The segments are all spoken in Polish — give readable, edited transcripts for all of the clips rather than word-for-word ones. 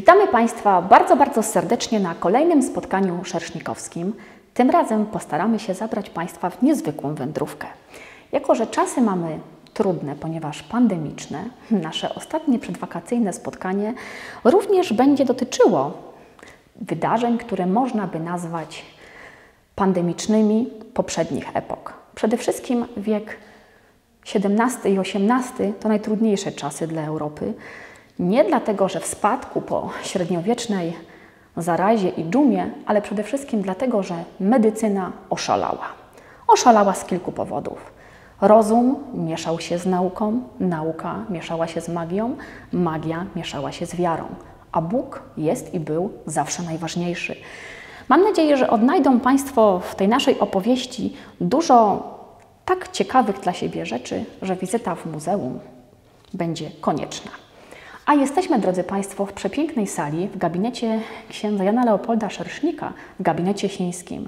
Witamy Państwa bardzo serdecznie na kolejnym spotkaniu szersznikowskim. Tym razem postaramy się zabrać Państwa w niezwykłą wędrówkę. Jako że czasy mamy trudne, ponieważ pandemiczne, nasze ostatnie przedwakacyjne spotkanie również będzie dotyczyło wydarzeń, które można by nazwać pandemicznymi poprzednich epok. Przede wszystkim wiek XVII i XVIII to najtrudniejsze czasy dla Europy. Nie dlatego, że w spadku po średniowiecznej zarazie i dżumie, ale przede wszystkim dlatego, że medycyna oszalała. Oszalała z kilku powodów. Rozum mieszał się z nauką, nauka mieszała się z magią, magia mieszała się z wiarą, a Bóg jest i był zawsze najważniejszy. Mam nadzieję, że odnajdą Państwo w tej naszej opowieści dużo tak ciekawych dla siebie rzeczy, że wizyta w muzeum będzie konieczna. A jesteśmy, drodzy Państwo, w przepięknej sali, w gabinecie księdza Jana Leopolda Szersznika, w gabinecie chińskim.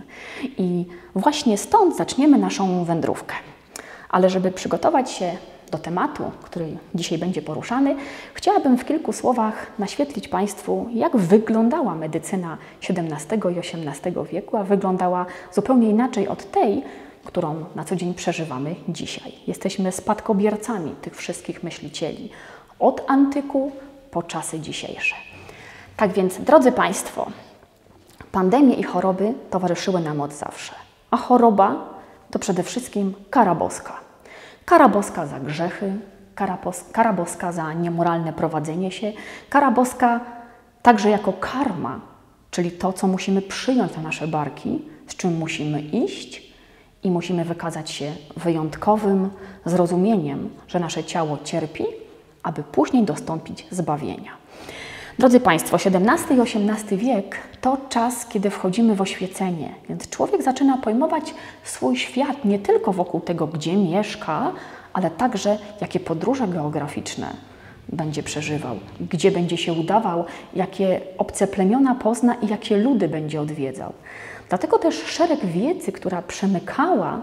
I właśnie stąd zaczniemy naszą wędrówkę. Ale żeby przygotować się do tematu, który dzisiaj będzie poruszany, chciałabym w kilku słowach naświetlić Państwu, jak wyglądała medycyna XVII i XVIII wieku, a wyglądała zupełnie inaczej od tej, którą na co dzień przeżywamy dzisiaj. Jesteśmy spadkobiercami tych wszystkich myślicieli, od antyku po czasy dzisiejsze. Tak więc, drodzy Państwo, pandemie i choroby towarzyszyły nam od zawsze. A choroba to przede wszystkim kara boska. Kara boska za grzechy, kara boska za niemoralne prowadzenie się, kara boska także jako karma, czyli to, co musimy przyjąć na nasze barki, z czym musimy iść i musimy wykazać się wyjątkowym zrozumieniem, że nasze ciało cierpi, aby później dostąpić zbawienia. Drodzy Państwo, XVII i XVIII wiek to czas, kiedy wchodzimy w oświecenie, więc człowiek zaczyna pojmować swój świat nie tylko wokół tego, gdzie mieszka, ale także jakie podróże geograficzne będzie przeżywał, gdzie będzie się udawał, jakie obce plemiona pozna i jakie ludy będzie odwiedzał. Dlatego też szereg wiedzy, która przemykała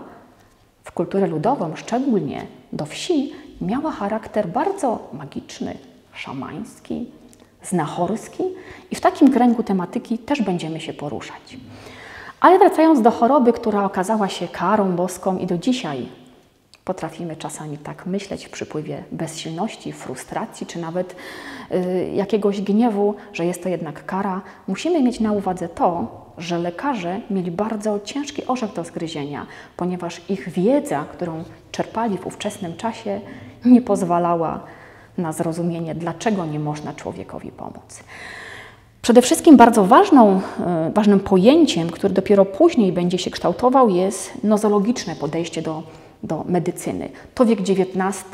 w kulturę ludową, szczególnie do wsi, miała charakter bardzo magiczny, szamański, znachorski i w takim kręgu tematyki też będziemy się poruszać. Ale wracając do choroby, która okazała się karą boską i do dzisiaj potrafimy czasami tak myśleć w przypływie bezsilności, frustracji czy nawet jakiegoś gniewu, że jest to jednak kara, musimy mieć na uwadze to, że lekarze mieli bardzo ciężki orzech do zgryzienia, ponieważ ich wiedza, którą czerpali w ówczesnym czasie, nie pozwalała na zrozumienie, dlaczego nie można człowiekowi pomóc. Przede wszystkim bardzo ważnym pojęciem, które dopiero później będzie się kształtował, jest nozologiczne podejście do medycyny. To wiek XIX,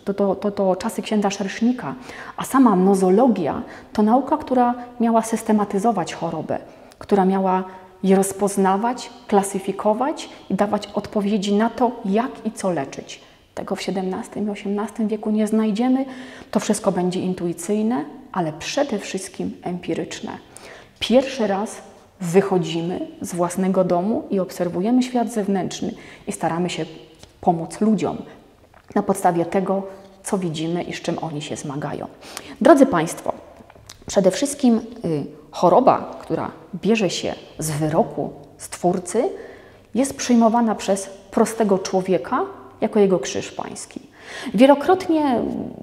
to czasy księdza Szersznika, a sama nozologia to nauka, która miała systematyzować chorobę, która miała je rozpoznawać, klasyfikować i dawać odpowiedzi na to, jak i co leczyć. Tego w XVII i XVIII wieku nie znajdziemy. To wszystko będzie intuicyjne, ale przede wszystkim empiryczne. Pierwszy raz wychodzimy z własnego domu i obserwujemy świat zewnętrzny i staramy się pomóc ludziom na podstawie tego, co widzimy i z czym oni się zmagają. Drodzy Państwo, przede wszystkim choroba, która bierze się z wyroku Stwórcy, jest przyjmowana przez prostego człowieka jako jego krzyż pański. Wielokrotnie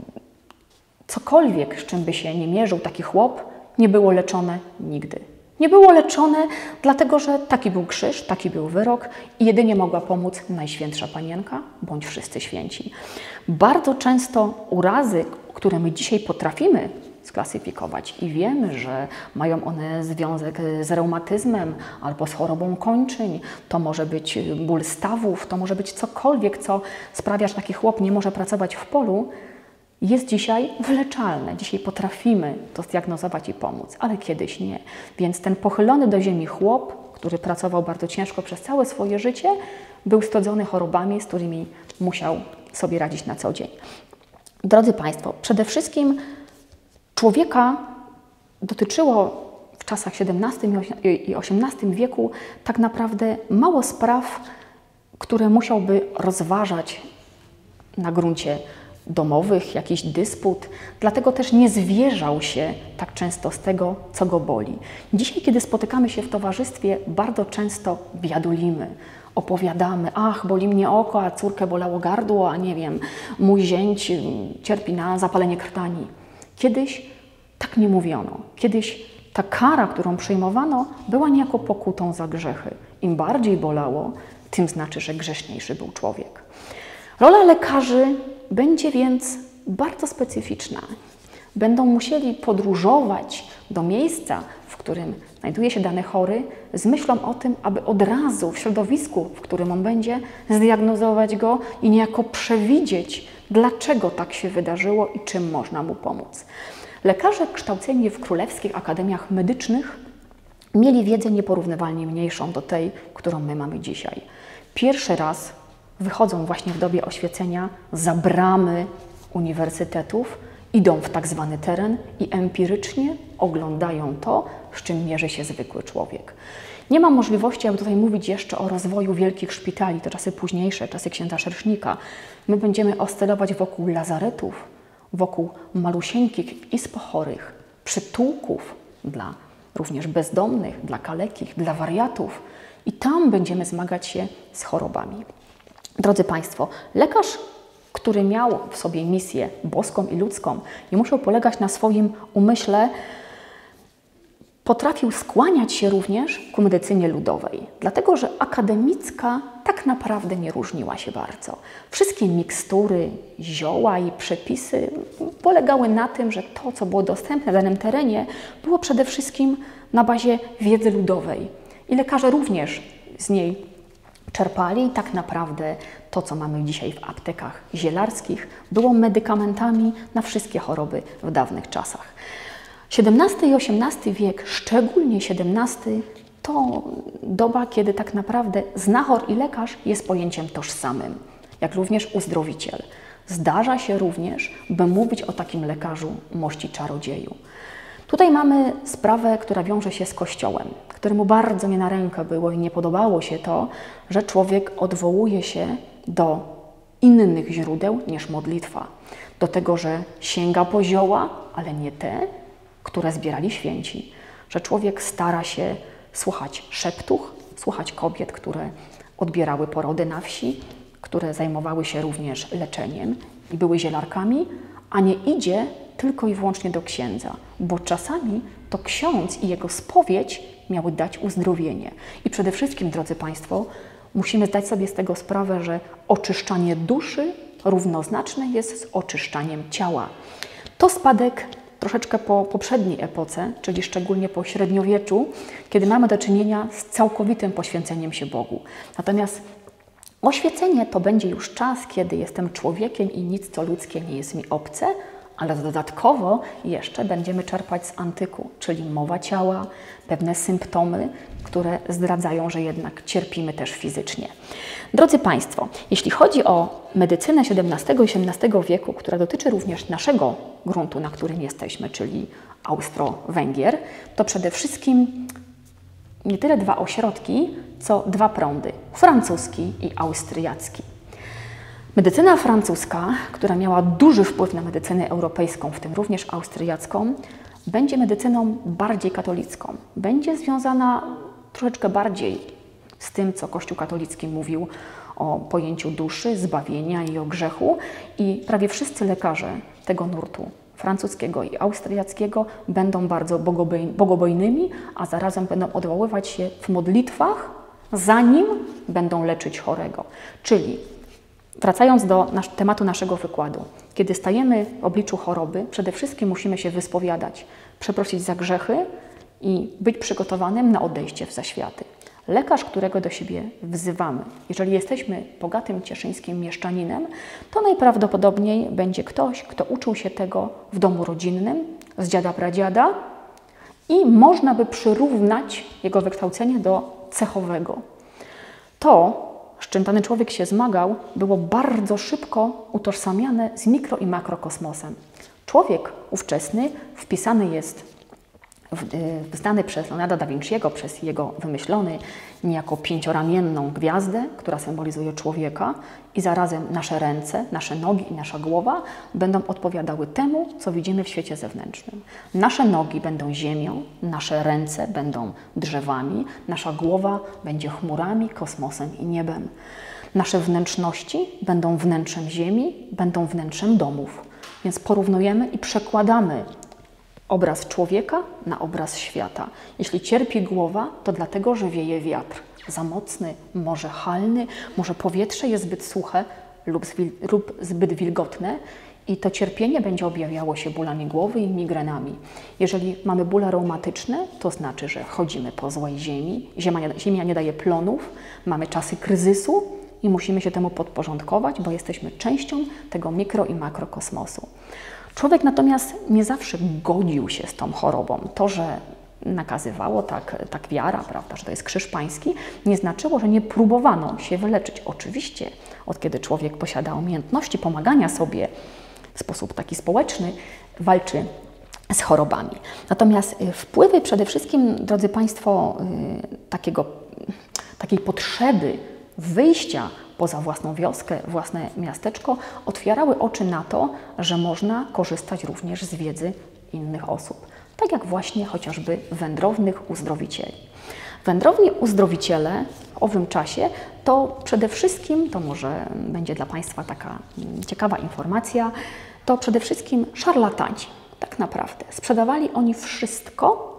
cokolwiek, z czym by się nie mierzył taki chłop, nie było leczone nigdy. Nie było leczone, dlatego że taki był krzyż, taki był wyrok i jedynie mogła pomóc Najświętsza Panienka bądź wszyscy święci. Bardzo często urazy, które my dzisiaj potrafimy sklasyfikować i wiemy, że mają one związek z reumatyzmem albo z chorobą kończyń, to może być ból stawów, to może być cokolwiek, co sprawia, że taki chłop nie może pracować w polu, jest dzisiaj wyleczalne. Dzisiaj potrafimy to zdiagnozować i pomóc, ale kiedyś nie. Więc ten pochylony do ziemi chłop, który pracował bardzo ciężko przez całe swoje życie, był studzony chorobami, z którymi musiał sobie radzić na co dzień. Drodzy Państwo, przede wszystkim człowieka dotyczyło w czasach XVII i XVIII wieku tak naprawdę mało spraw, które musiałby rozważać na gruncie domowych, jakiś dysput, dlatego też nie zwierzał się tak często z tego, co go boli. Dzisiaj, kiedy spotykamy się w towarzystwie, bardzo często biadolimy, opowiadamy, ach, boli mnie oko, a córkę bolało gardło, a nie wiem, mój zięć cierpi na zapalenie krtani. Kiedyś tak nie mówiono. Kiedyś ta kara, którą przyjmowano, była niejako pokutą za grzechy. Im bardziej bolało, tym znaczy, że grzeszniejszy był człowiek. Rola lekarzy będzie więc bardzo specyficzna. Będą musieli podróżować do miejsca, w którym znajduje się dany chory, z myślą o tym, aby od razu w środowisku, w którym on będzie, zdiagnozować go i niejako przewidzieć, dlaczego tak się wydarzyło i czym można mu pomóc. Lekarze kształceni w królewskich akademiach medycznych mieli wiedzę nieporównywalnie mniejszą do tej, którą my mamy dzisiaj. Pierwszy raz wychodzą właśnie w dobie oświecenia za bramy uniwersytetów, idą w tak zwany teren i empirycznie oglądają to, z czym mierzy się zwykły człowiek. Nie ma możliwości, aby tutaj mówić jeszcze o rozwoju wielkich szpitali, to czasy późniejsze, czasy księdza Szersznika. My będziemy oscylować wokół lazaretów, wokół malusieńkich izb chorych, przytułków dla również bezdomnych, dla kalekich, dla wariatów i tam będziemy zmagać się z chorobami. Drodzy Państwo, lekarz, który miał w sobie misję boską i ludzką, nie musiał polegać na swoim umyśle, potrafił skłaniać się również ku medycynie ludowej, dlatego że akademicka tak naprawdę nie różniła się bardzo. Wszystkie mikstury, zioła i przepisy polegały na tym, że to, co było dostępne w danym terenie, było przede wszystkim na bazie wiedzy ludowej. I lekarze również z niej czerpali. Tak naprawdę to, co mamy dzisiaj w aptekach zielarskich, było medykamentami na wszystkie choroby w dawnych czasach. XVII i XVIII wiek, szczególnie XVII, to doba, kiedy tak naprawdę znachor i lekarz jest pojęciem tożsamym, jak również uzdrowiciel. Zdarza się również, by mówić o takim lekarzu mości czarodzieju. Tutaj mamy sprawę, która wiąże się z Kościołem, któremu bardzo nie na rękę było i nie podobało się to, że człowiek odwołuje się do innych źródeł niż modlitwa. Do tego, że sięga po zioła, ale nie te, które zbierali święci. Że człowiek stara się słuchać szeptuch, słuchać kobiet, które odbierały porody na wsi, które zajmowały się również leczeniem i były zielarkami, a nie idzie tylko i wyłącznie do księdza, bo czasami to ksiądz i jego spowiedź miały dać uzdrowienie. I przede wszystkim, drodzy Państwo, musimy zdać sobie z tego sprawę, że oczyszczanie duszy równoznaczne jest z oczyszczaniem ciała. To spadek troszeczkę po poprzedniej epoce, czyli szczególnie po średniowieczu, kiedy mamy do czynienia z całkowitym poświęceniem się Bogu. Natomiast oświecenie to będzie już czas, kiedy jestem człowiekiem i nic co ludzkie nie jest mi obce, ale dodatkowo jeszcze będziemy czerpać z antyku, czyli mowa ciała, pewne symptomy, które zdradzają, że jednak cierpimy też fizycznie. Drodzy Państwo, jeśli chodzi o medycynę XVII i XVIII wieku, która dotyczy również naszego gruntu, na którym jesteśmy, czyli Austro-Węgier, to przede wszystkim nie tyle dwa ośrodki, co dwa prądy, francuski i austriacki. Medycyna francuska, która miała duży wpływ na medycynę europejską, w tym również austriacką, będzie medycyną bardziej katolicką. Będzie związana troszeczkę bardziej z tym, co Kościół katolicki mówił o pojęciu duszy, zbawienia i o grzechu. I prawie wszyscy lekarze tego nurtu, francuskiego i austriackiego, będą bardzo bogobojnymi, a zarazem będą odwoływać się w modlitwach, zanim będą leczyć chorego. Czyli wracając do tematu naszego wykładu, kiedy stajemy w obliczu choroby, przede wszystkim musimy się wyspowiadać, przeprosić za grzechy i być przygotowanym na odejście w zaświaty. Lekarz, którego do siebie wzywamy, jeżeli jesteśmy bogatym cieszyńskim mieszczaninem, to najprawdopodobniej będzie ktoś, kto uczył się tego w domu rodzinnym, z dziada pradziada i można by przyrównać jego wykształcenie do cechowego. To, z czym dany człowiek się zmagał, było bardzo szybko utożsamiane z mikro- i makrokosmosem. Człowiek ówczesny wpisany jest znany przez Leonarda da Vinciego, przez jego wymyślony niejako pięcioramienną gwiazdę, która symbolizuje człowieka i zarazem nasze ręce, nasze nogi i nasza głowa będą odpowiadały temu, co widzimy w świecie zewnętrznym. Nasze nogi będą ziemią, nasze ręce będą drzewami, nasza głowa będzie chmurami, kosmosem i niebem. Nasze wnętrzności będą wnętrzem ziemi, będą wnętrzem domów. Więc porównujemy i przekładamy obraz człowieka na obraz świata. Jeśli cierpi głowa, to dlatego, że wieje wiatr. Za mocny, może halny, może powietrze jest zbyt suche lub zbyt wilgotne i to cierpienie będzie objawiało się bólami głowy i migrenami. Jeżeli mamy bóle reumatyczne, to znaczy, że chodzimy po złej ziemi, ziemia nie daje plonów, mamy czasy kryzysu i musimy się temu podporządkować, bo jesteśmy częścią tego mikro i makrokosmosu. Człowiek natomiast nie zawsze godził się z tą chorobą. To, że nakazywało tak wiara, prawda, że to jest krzyż pański, nie znaczyło, że nie próbowano się wyleczyć. Oczywiście, od kiedy człowiek posiada umiejętności pomagania sobie w sposób taki społeczny, walczy z chorobami. Natomiast wpływy przede wszystkim, drodzy Państwo, takiej potrzeby wyjścia poza własną wioskę, własne miasteczko, otwierały oczy na to, że można korzystać również z wiedzy innych osób. Tak jak właśnie chociażby wędrownych uzdrowicieli. Wędrowni uzdrowiciele w owym czasie to przede wszystkim, to może będzie dla Państwa taka ciekawa informacja, to przede wszystkim szarlatani. Tak naprawdę. Sprzedawali oni wszystko,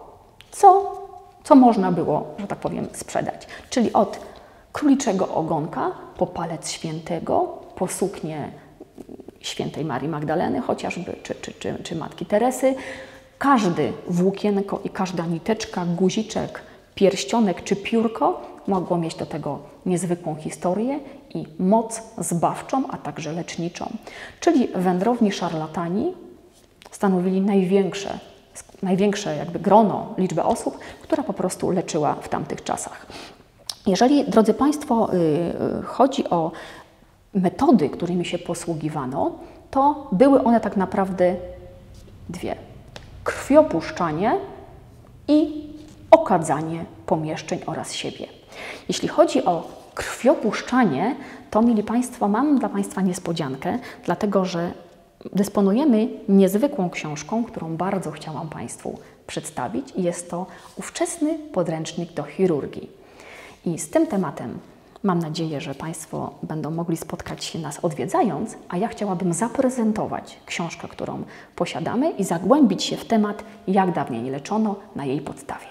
co można było, że tak powiem, sprzedać. Czyli od króliczego ogonka, po palec świętego, po suknię świętej Marii Magdaleny chociażby, czy Matki Teresy. Każdy włókienko i każda niteczka, guziczek, pierścionek czy piórko mogło mieć do tego niezwykłą historię i moc zbawczą, a także leczniczą. Czyli wędrowni szarlatani stanowili największe jakby grono, liczbę osób, która po prostu leczyła w tamtych czasach. Jeżeli, drodzy Państwo, chodzi o metody, którymi się posługiwano, to były one tak naprawdę dwie. Krwiopuszczanie i okadzanie pomieszczeń oraz siebie. Jeśli chodzi o krwiopuszczanie, to, mili Państwo, mam dla Państwa niespodziankę, dlatego że dysponujemy niezwykłą książką, którą bardzo chciałam Państwu przedstawić i jest to ówczesny podręcznik do chirurgii. I z tym tematem mam nadzieję, że Państwo będą mogli spotkać się nas odwiedzając, a ja chciałabym zaprezentować książkę, którą posiadamy i zagłębić się w temat, jak dawniej leczono na jej podstawie.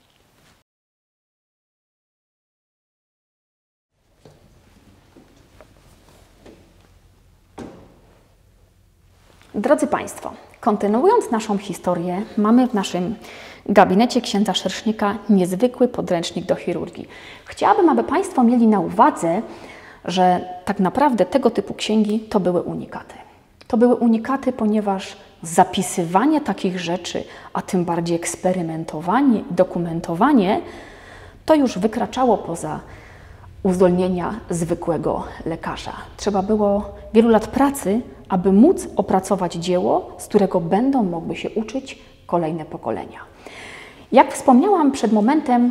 Drodzy Państwo, kontynuując naszą historię, mamy w naszym gabinecie księdza Szersznika niezwykły podręcznik do chirurgii. Chciałabym, aby Państwo mieli na uwadze, że tak naprawdę tego typu księgi to były unikaty. To były unikaty, ponieważ zapisywanie takich rzeczy, a tym bardziej eksperymentowanie, dokumentowanie, to już wykraczało poza uzdolnienia zwykłego lekarza. Trzeba było wielu lat pracy, aby móc opracować dzieło, z którego będą mogły się uczyć kolejne pokolenia. Jak wspomniałam przed momentem,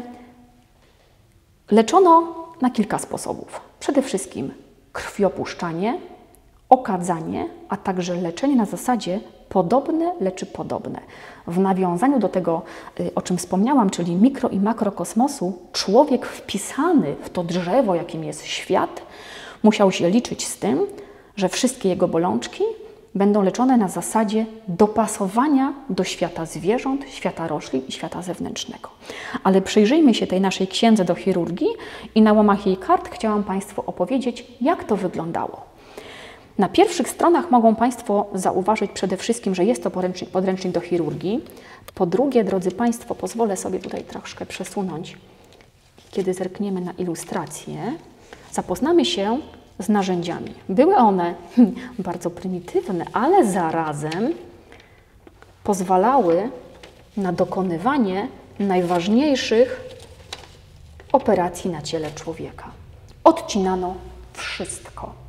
leczono na kilka sposobów. Przede wszystkim krwiopuszczanie, okadzanie, a także leczenie na zasadzie podobne leczy podobne. W nawiązaniu do tego, o czym wspomniałam, czyli mikro i makrokosmosu, człowiek wpisany w to drzewo, jakim jest świat, musiał się liczyć z tym, że wszystkie jego bolączki będą leczone na zasadzie dopasowania do świata zwierząt, świata roślin i świata zewnętrznego. Ale przyjrzyjmy się tej naszej księdze do chirurgii i na łamach jej kart chciałam Państwu opowiedzieć, jak to wyglądało. Na pierwszych stronach mogą Państwo zauważyć przede wszystkim, że jest to podręcznik do chirurgii. Po drugie, drodzy Państwo, pozwolę sobie tutaj troszkę przesunąć, kiedy zerkniemy na ilustrację, zapoznamy się z narzędziami. Były one bardzo prymitywne, ale zarazem pozwalały na dokonywanie najważniejszych operacji na ciele człowieka. Odcinano wszystko.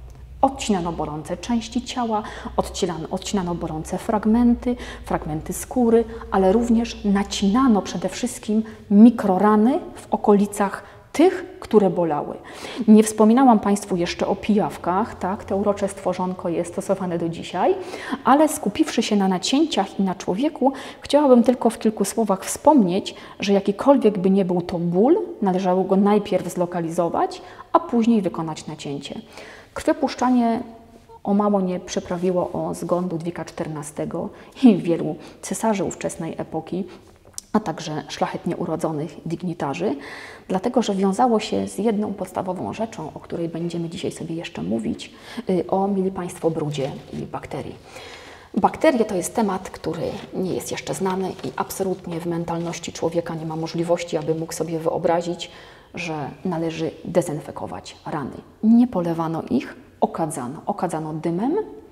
Odcinano bolące części ciała, odcinano bolące fragmenty skóry, ale również nacinano przede wszystkim mikrorany w okolicach tych, które bolały. Nie wspominałam Państwu jeszcze o pijawkach, tak, to urocze stworzonko jest stosowane do dzisiaj, ale skupiwszy się na nacięciach i na człowieku, chciałabym tylko w kilku słowach wspomnieć, że jakikolwiek by nie był to ból, należało go najpierw zlokalizować, a później wykonać nacięcie. Krwiopuszczanie o mało nie przyprawiło o zgon Ludwika XIV i wielu cesarzy ówczesnej epoki, a także szlachetnie urodzonych dygnitarzy, dlatego że wiązało się z jedną podstawową rzeczą, o której będziemy dzisiaj sobie jeszcze mówić, mili Państwo, brudzie i bakterii. Bakterie to jest temat, który nie jest jeszcze znany i absolutnie w mentalności człowieka nie ma możliwości, aby mógł sobie wyobrazić, że należy dezynfekować rany. Nie polewano ich, okadzano dymem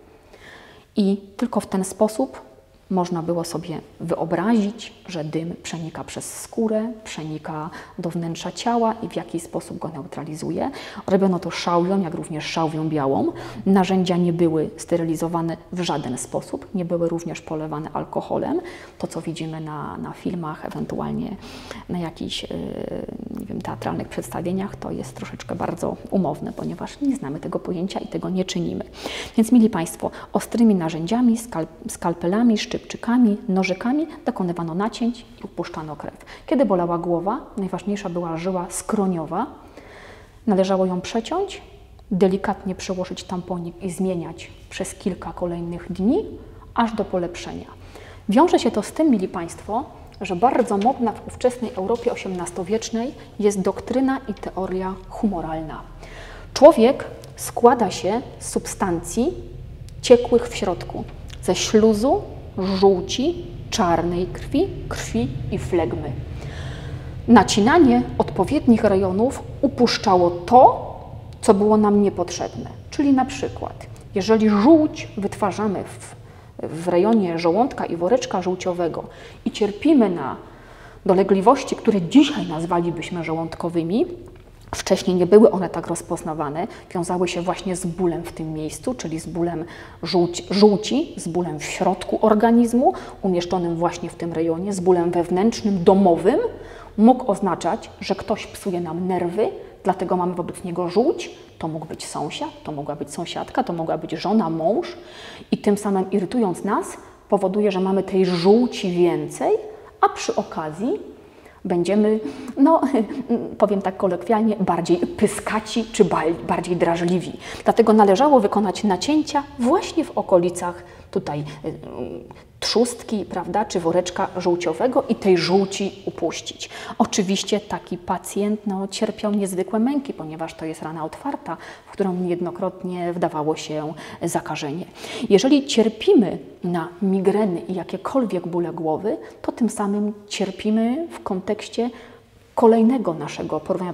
i tylko w ten sposób można było sobie wyobrazić, że dym przenika przez skórę, przenika do wnętrza ciała i w jakiś sposób go neutralizuje. Robiono to szałwią, jak również szałwią białą. Narzędzia nie były sterylizowane w żaden sposób, nie były również polewane alkoholem. To, co widzimy na filmach, ewentualnie na jakichś nie wiem, teatralnych przedstawieniach, to jest troszeczkę bardzo umowne, ponieważ nie znamy tego pojęcia i tego nie czynimy. Więc, mili Państwo, ostrymi narzędziami, skalpelami, szczypczykami, nożykami dokonywano nacięć i upuszczano krew. Kiedy bolała głowa, najważniejsza była żyła skroniowa. Należało ją przeciąć, delikatnie przełożyć tamponik i zmieniać przez kilka kolejnych dni, aż do polepszenia. Wiąże się to z tym, mili Państwo, że bardzo modna w ówczesnej Europie XVIII-wiecznej jest doktryna i teoria humoralna. Człowiek składa się z substancji ciekłych w środku, ze śluzu, żółci, czarnej krwi i flegmy. Nacinanie odpowiednich rejonów upuszczało to, co było nam niepotrzebne. Czyli na przykład, jeżeli żółć wytwarzamy w rejonie żołądka i woreczka żółciowego i cierpimy na dolegliwości, które dzisiaj nazwalibyśmy żołądkowymi, wcześniej nie były one tak rozpoznawane, wiązały się właśnie z bólem w tym miejscu, czyli z bólem żółci, z bólem w środku organizmu, umieszczonym właśnie w tym rejonie, z bólem wewnętrznym, domowym, mógł oznaczać, że ktoś psuje nam nerwy, dlatego mamy wobec niego żółć. To mógł być sąsiad, to mogła być sąsiadka, to mogła być żona, mąż i tym samym irytując nas powoduje, że mamy tej żółci więcej, a przy okazji będziemy, no powiem tak kolokwialnie, bardziej pyskaci czy bardziej drażliwi. Dlatego należało wykonać nacięcia właśnie w okolicach tutaj trzustki, prawda, czy woreczka żółciowego i tej żółci upuścić. Oczywiście taki pacjent cierpiał niezwykłe męki, ponieważ to jest rana otwarta, w którą niejednokrotnie wdawało się zakażenie. Jeżeli cierpimy na migreny i jakiekolwiek bóle głowy, to tym samym cierpimy w kontekście kolejnego naszego porównania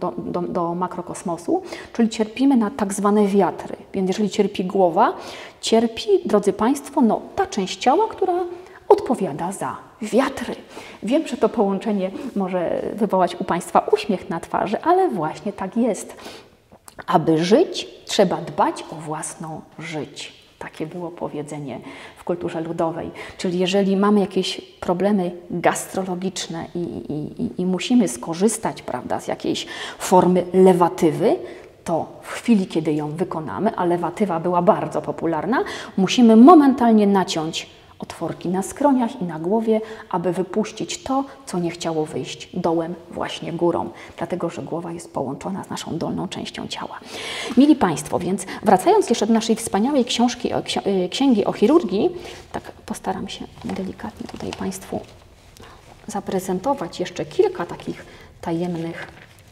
do makrokosmosu, czyli cierpimy na tak zwane wiatry. Więc jeżeli cierpi głowa, cierpi, drodzy Państwo, ta część ciała, która odpowiada za wiatry. Wiem, że to połączenie może wywołać u Państwa uśmiech na twarzy, ale właśnie tak jest. Aby żyć, trzeba dbać o własną żyć. Takie było powiedzenie w kulturze ludowej. Czyli jeżeli mamy jakieś problemy gastrologiczne i musimy skorzystać, prawda, z jakiejś formy lewatywy, to w chwili, kiedy ją wykonamy, a lewatywa była bardzo popularna, musimy momentalnie naciąć otworki na skroniach i na głowie, aby wypuścić to, co nie chciało wyjść dołem, właśnie górą, dlatego że głowa jest połączona z naszą dolną częścią ciała. Mili Państwo, więc wracając jeszcze do naszej wspaniałej księgi o chirurgii, tak postaram się delikatnie tutaj Państwu zaprezentować jeszcze kilka takich tajemnych,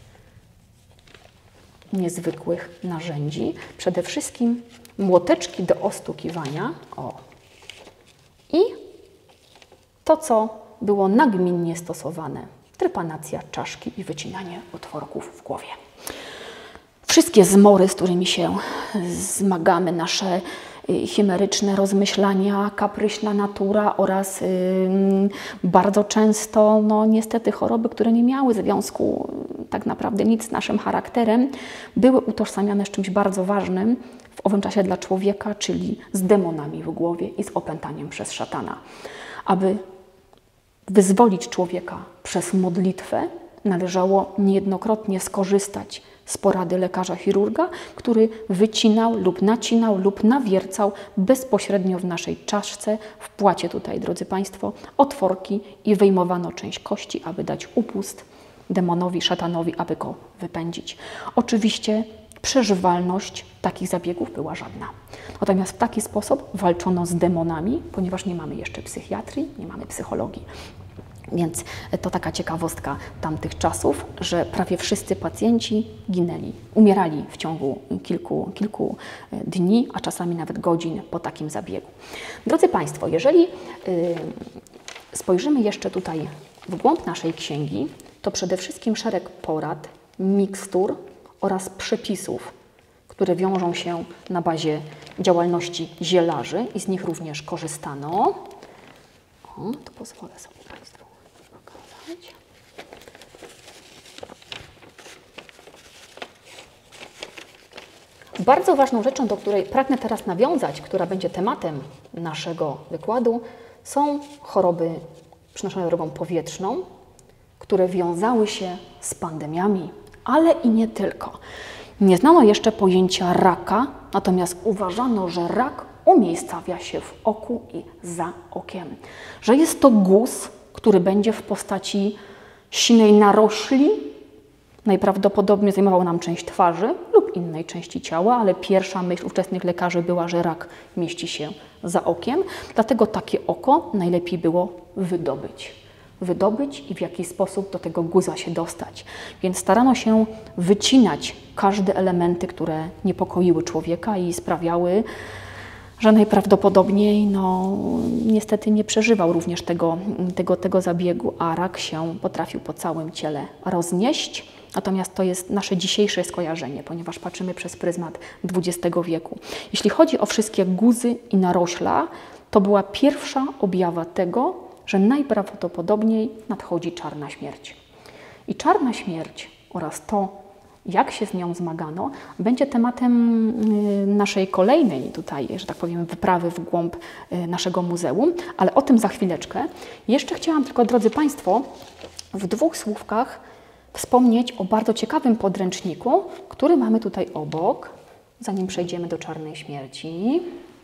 niezwykłych narzędzi. Przede wszystkim młoteczki do ostukiwania. I to, co było nagminnie stosowane, trepanacja czaszki i wycinanie otworków w głowie. Wszystkie zmory, z którymi się zmagamy, nasze chimeryczne rozmyślania, kapryśna natura oraz bardzo często, niestety choroby, które nie miały związku tak naprawdę nic z naszym charakterem, były utożsamiane z czymś bardzo ważnym w owym czasie dla człowieka, czyli z demonami w głowie i z opętaniem przez szatana. Aby wyzwolić człowieka przez modlitwę, należało niejednokrotnie skorzystać z porady lekarza chirurga, który wycinał lub nacinał lub nawiercał bezpośrednio w naszej czaszce, w płacie tutaj, drodzy Państwo, otworki i wyjmowano część kości, aby dać upust demonowi, szatanowi, aby go wypędzić. Oczywiście przeżywalność takich zabiegów była żadna. Natomiast w taki sposób walczono z demonami, ponieważ nie mamy jeszcze psychiatrii, nie mamy psychologii. Więc to taka ciekawostka tamtych czasów, że prawie wszyscy pacjenci ginęli, umierali w ciągu kilku dni, a czasami nawet godzin po takim zabiegu. Drodzy Państwo, jeżeli spojrzymy jeszcze tutaj w głąb naszej księgi, to przede wszystkim szereg porad, mikstur oraz przepisów, które wiążą się na bazie działalności zielarzy i z nich również korzystano. O, to pozwolę sobie Państwu pokazać. Bardzo ważną rzeczą, do której pragnę teraz nawiązać, która będzie tematem naszego wykładu, są choroby przenoszone drogą powietrzną, które wiązały się z pandemiami, ale i nie tylko. Nie znano jeszcze pojęcia raka, natomiast uważano, że rak umiejscawia się w oku i za okiem. Że jest to guz, który będzie w postaci sinej narośli, najprawdopodobniej zajmował nam część twarzy lub innej części ciała, ale pierwsza myśl ówczesnych lekarzy była, że rak mieści się za okiem, dlatego takie oko najlepiej było wydobyć i w jakiś sposób do tego guza się dostać. Więc starano się wycinać każde elementy, które niepokoiły człowieka i sprawiały, że najprawdopodobniej niestety nie przeżywał również tego zabiegu, a rak się potrafił po całym ciele roznieść. Natomiast to jest nasze dzisiejsze skojarzenie, ponieważ patrzymy przez pryzmat XX wieku. Jeśli chodzi o wszystkie guzy i narośla, to była pierwsza objawa tego, że najprawdopodobniej nadchodzi czarna śmierć. I czarna śmierć oraz to, jak się z nią zmagano, będzie tematem naszej kolejnej tutaj, że tak powiem, wyprawy w głąb naszego muzeum, ale o tym za chwileczkę. Jeszcze chciałam tylko, drodzy Państwo, w dwóch słówkach wspomnieć o bardzo ciekawym podręczniku, który mamy tutaj obok, zanim przejdziemy do czarnej śmierci.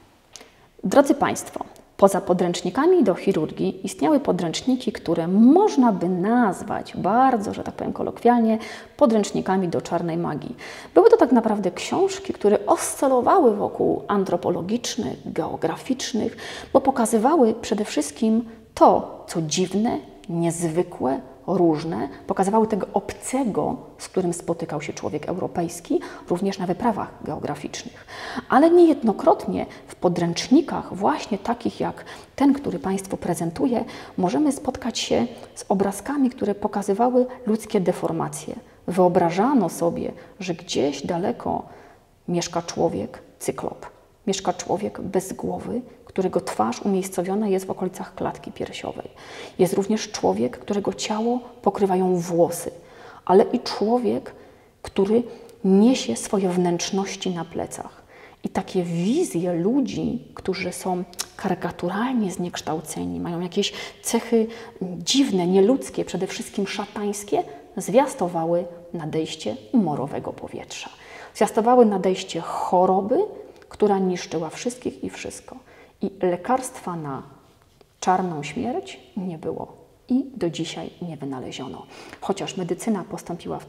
Drodzy Państwo, poza podręcznikami do chirurgii istniały podręczniki, które można by nazwać bardzo, że tak powiem kolokwialnie, podręcznikami do czarnej magii. Były to tak naprawdę książki, które oscylowały wokół antropologicznych, geograficznych, bo pokazywały przede wszystkim to, co dziwne, niezwykłe, różne, pokazywały tego obcego, z którym spotykał się człowiek europejski, również na wyprawach geograficznych. Ale niejednokrotnie w podręcznikach, właśnie takich jak ten, który Państwu prezentuję, możemy spotkać się z obrazkami, które pokazywały ludzkie deformacje. Wyobrażano sobie, że gdzieś daleko mieszka człowiek cyklop, mieszka człowiek bez głowy, którego twarz umiejscowiona jest w okolicach klatki piersiowej. Jest również człowiek, którego ciało pokrywają włosy, ale i człowiek, który niesie swoje wnętrzności na plecach. I takie wizje ludzi, którzy są karykaturalnie zniekształceni, mają jakieś cechy dziwne, nieludzkie, przede wszystkim szatańskie, zwiastowały nadejście umorowego powietrza. Zwiastowały nadejście choroby, która niszczyła wszystkich i wszystko. I lekarstwa na czarną śmierć nie było i do dzisiaj nie wynaleziono. Chociaż medycyna postąpiła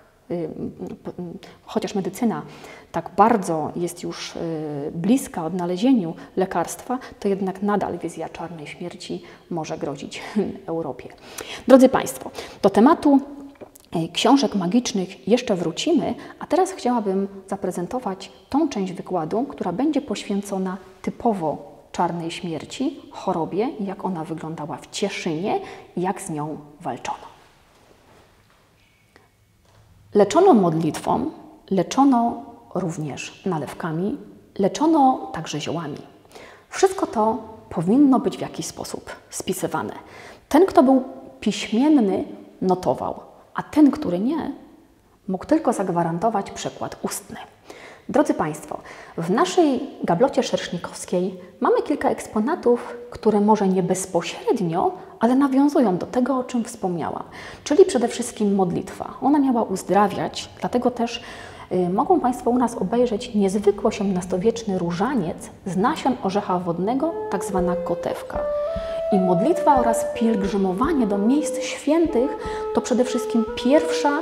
chociaż medycyna tak bardzo jest już bliska odnalezieniu lekarstwa, to jednak nadal wizja czarnej śmierci może grozić Europie. Drodzy Państwo, do tematu książek magicznych jeszcze wrócimy, a teraz chciałabym zaprezentować tą część wykładu, która będzie poświęcona typowo czarnej śmierci, chorobie, jak ona wyglądała w Cieszynie i jak z nią walczono. Leczono modlitwą, leczono również nalewkami, leczono także ziołami. Wszystko to powinno być w jakiś sposób spisywane. Ten, kto był piśmienny, notował, a ten, który nie, mógł tylko zagwarantować przekład ustny. Drodzy Państwo, w naszej gablocie szersznikowskiej mamy kilka eksponatów, które może nie bezpośrednio, ale nawiązują do tego, o czym wspomniałam, czyli przede wszystkim modlitwa. Ona miała uzdrawiać, dlatego też mogą Państwo u nas obejrzeć niezwykły XVIII-wieczny różaniec z nasion orzecha wodnego, tak zwana kotewka. I modlitwa oraz pielgrzymowanie do miejsc świętych to przede wszystkim pierwsza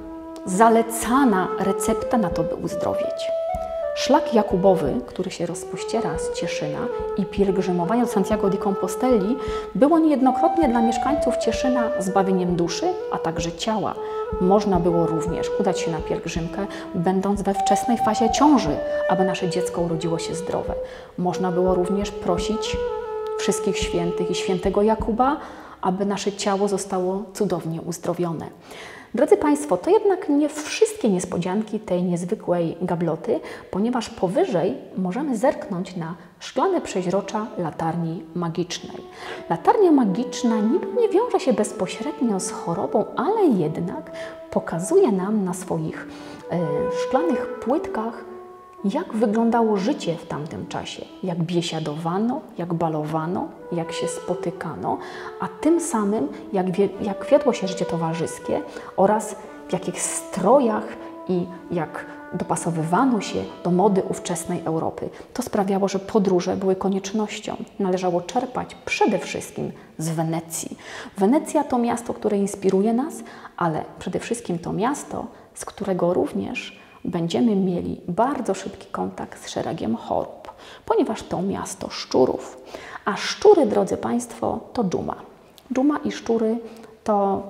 zalecana recepta na to, by uzdrowieć. Szlak Jakubowy, który się rozpościera z Cieszyna, i pielgrzymowanie do Santiago de Composteli było niejednokrotnie dla mieszkańców Cieszyna zbawieniem duszy, a także ciała. Można było również udać się na pielgrzymkę, będąc we wczesnej fazie ciąży, aby nasze dziecko urodziło się zdrowe. Można było również prosić wszystkich świętych i świętego Jakuba, aby nasze ciało zostało cudownie uzdrowione. Drodzy Państwo, to jednak nie wszystkie niespodzianki tej niezwykłej gabloty, ponieważ powyżej możemy zerknąć na szklane przeźrocza latarni magicznej. Latarnia magiczna niby nie wiąże się bezpośrednio z chorobą, ale jednak pokazuje nam na swoich szklanych płytkach, jak wyglądało życie w tamtym czasie, jak biesiadowano, jak balowano, jak się spotykano, a tym samym jak wiodło się życie towarzyskie oraz w jakich strojach i jak dopasowywano się do mody ówczesnej Europy. To sprawiało, że podróże były koniecznością. Należało czerpać przede wszystkim z Wenecji. Wenecja to miasto, które inspiruje nas, ale przede wszystkim to miasto, z którego również będziemy mieli bardzo szybki kontakt z szeregiem chorób, ponieważ to miasto szczurów. A szczury, drodzy Państwo, to dżuma. Dżuma i szczury to,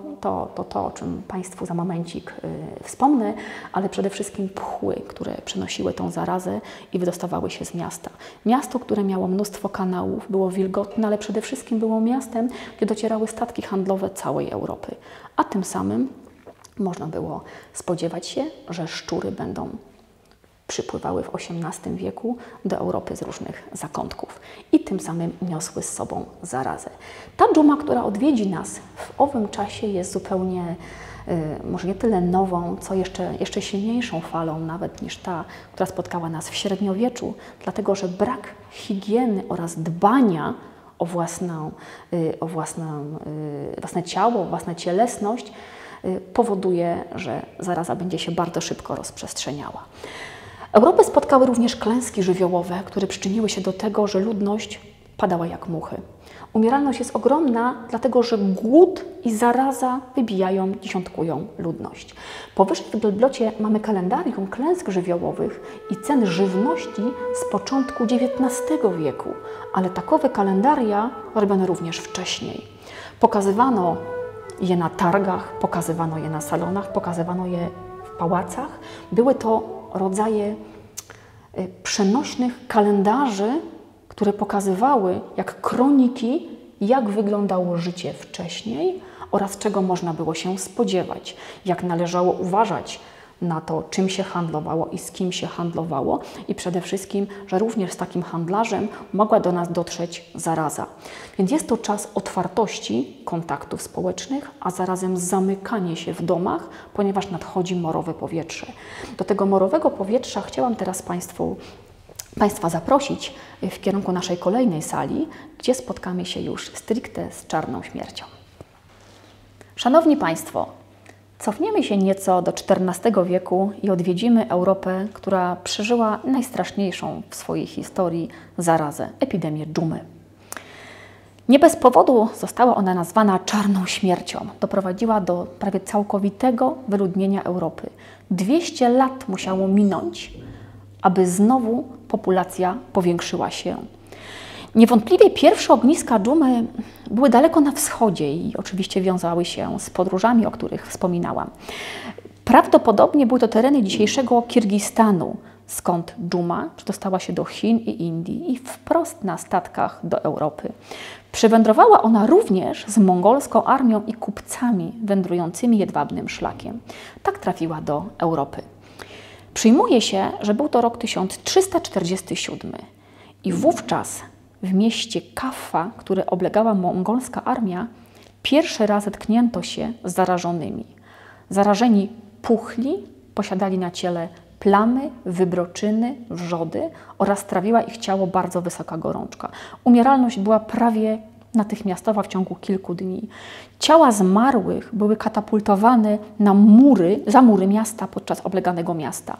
o czym Państwu za momencik wspomnę, ale przede wszystkim pchły, które przynosiły tą zarazę i wydostawały się z miasta. Miasto, które miało mnóstwo kanałów, było wilgotne, ale przede wszystkim było miastem, gdzie docierały statki handlowe całej Europy, a tym samym można było spodziewać się, że szczury będą przypływały w XVIII wieku do Europy z różnych zakątków i tym samym niosły z sobą zarazę. Ta dżuma, która odwiedzi nas w owym czasie, jest zupełnie, może nie tyle nową, co jeszcze silniejszą falą nawet niż ta, która spotkała nas w średniowieczu, dlatego że brak higieny oraz dbania o własne ciało, własną cielesność powoduje, że zaraza będzie się bardzo szybko rozprzestrzeniała. Europę spotkały również klęski żywiołowe, które przyczyniły się do tego, że ludność padała jak muchy. Umieralność jest ogromna, dlatego że głód i zaraza wybijają, dziesiątkują ludność. Powyżej w gablocie mamy kalendarium klęsk żywiołowych i cen żywności z początku XIX wieku, ale takowe kalendaria robiono również wcześniej. Pokazywano je na targach, pokazywano je na salonach, pokazywano je w pałacach. Były to rodzaje przenośnych kalendarzy, które pokazywały jak kroniki, jak wyglądało życie wcześniej oraz czego można było się spodziewać, jak należało uważać na to, czym się handlowało i z kim się handlowało i przede wszystkim, że również z takim handlarzem mogła do nas dotrzeć zaraza. Więc jest to czas otwartości kontaktów społecznych, a zarazem zamykanie się w domach, ponieważ nadchodzi morowe powietrze. Do tego morowego powietrza chciałam teraz Państwa zaprosić w kierunku naszej kolejnej sali, gdzie spotkamy się już stricte z czarną śmiercią. Szanowni Państwo, cofniemy się nieco do XIV wieku i odwiedzimy Europę, która przeżyła najstraszniejszą w swojej historii zarazę, epidemię dżumy. Nie bez powodu została ona nazwana czarną śmiercią. Doprowadziła do prawie całkowitego wyludnienia Europy. 200 lat musiało minąć, aby znowu populacja powiększyła się. Niewątpliwie pierwsze ogniska dżumy były daleko na wschodzie i oczywiście wiązały się z podróżami, o których wspominałam. Prawdopodobnie były to tereny dzisiejszego Kirgistanu, skąd dżuma przedostała się do Chin i Indii i wprost na statkach do Europy. Przywędrowała ona również z mongolską armią i kupcami wędrującymi jedwabnym szlakiem. Tak trafiła do Europy. Przyjmuje się, że był to rok 1347 i wówczas w mieście Kaffa, które oblegała mongolska armia, pierwszy raz zetknięto się z zarażonymi. Zarażeni puchli, posiadali na ciele plamy, wybroczyny, wrzody oraz trawiła ich ciało bardzo wysoka gorączka. Umieralność była prawie natychmiastowa w ciągu kilku dni. Ciała zmarłych były katapultowane za mury miasta podczas obleganego miasta.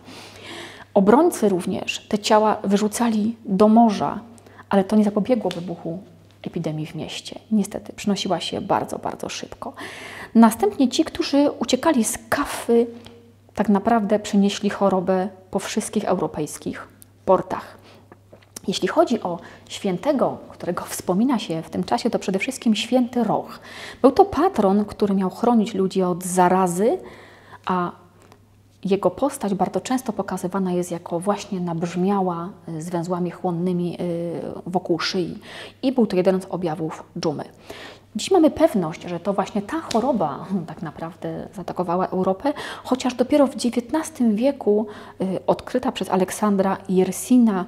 Obrońcy również te ciała wyrzucali do morza, ale to nie zapobiegło wybuchu epidemii w mieście. Niestety, przynosiła się bardzo, bardzo szybko. Następnie ci, którzy uciekali z Kaffy, tak naprawdę przenieśli chorobę po wszystkich europejskich portach. Jeśli chodzi o świętego, którego wspomina się w tym czasie, to przede wszystkim święty Roch. Był to patron, który miał chronić ludzi od zarazy, a jego postać bardzo często pokazywana jest jako właśnie nabrzmiała z węzłami chłonnymi wokół szyi i był to jeden z objawów dżumy. Dziś mamy pewność, że to właśnie ta choroba tak naprawdę zaatakowała Europę, chociaż dopiero w XIX wieku odkryta przez Aleksandra Yersina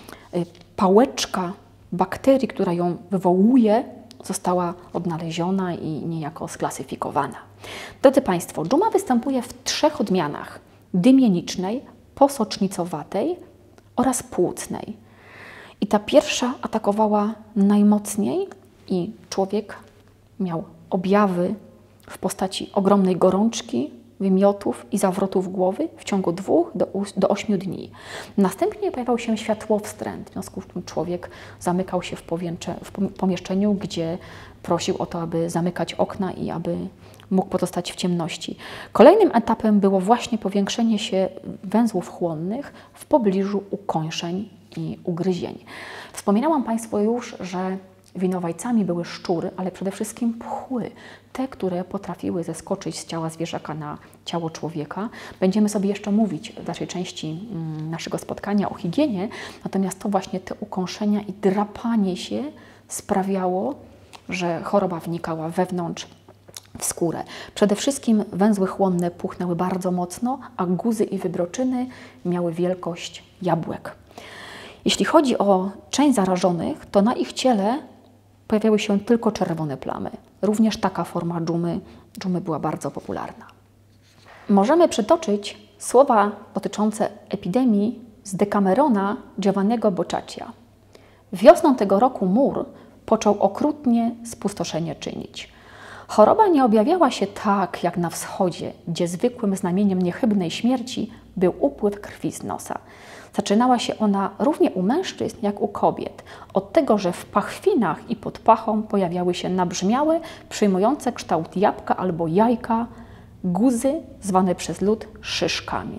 pałeczka bakterii, która ją wywołuje, została odnaleziona i niejako sklasyfikowana. Drodzy Państwo, dżuma występuje w 3 odmianach: dymienicznej, posocznicowatej oraz płucnej. I ta pierwsza atakowała najmocniej i człowiek miał objawy w postaci ogromnej gorączki, wymiotów i zawrotów głowy w ciągu 2 do 8 dni. Następnie pojawiał się światłowstręt, w związku z czym człowiek zamykał się w pomieszczeniu, gdzie prosił o to, aby zamykać okna i aby mógł pozostać w ciemności. Kolejnym etapem było właśnie powiększenie się węzłów chłonnych w pobliżu ukończeń i ugryzień. Wspominałam Państwu już, że winowajcami były szczury, ale przede wszystkim pchły, te, które potrafiły zeskoczyć z ciała zwierzaka na ciało człowieka. Będziemy sobie jeszcze mówić w dalszej części naszego spotkania o higienie, natomiast to właśnie te ukąszenia i drapanie się sprawiało, że choroba wnikała wewnątrz w skórę. Przede wszystkim węzły chłonne puchnęły bardzo mocno, a guzy i wybroczyny miały wielkość jabłek. Jeśli chodzi o część zarażonych, to na ich ciele pojawiały się tylko czerwone plamy. Również taka forma dżumy była bardzo popularna. Możemy przytoczyć słowa dotyczące epidemii z Decamerona Giovanniego Boccaccia. Wiosną tego roku mur począł okrutnie spustoszenie czynić. Choroba nie objawiała się tak jak na wschodzie, gdzie zwykłym znamieniem niechybnej śmierci był upływ krwi z nosa. Zaczynała się ona równie u mężczyzn jak u kobiet, od tego, że w pachwinach i pod pachą pojawiały się nabrzmiałe, przyjmujące kształt jabłka albo jajka, guzy zwane przez lud szyszkami.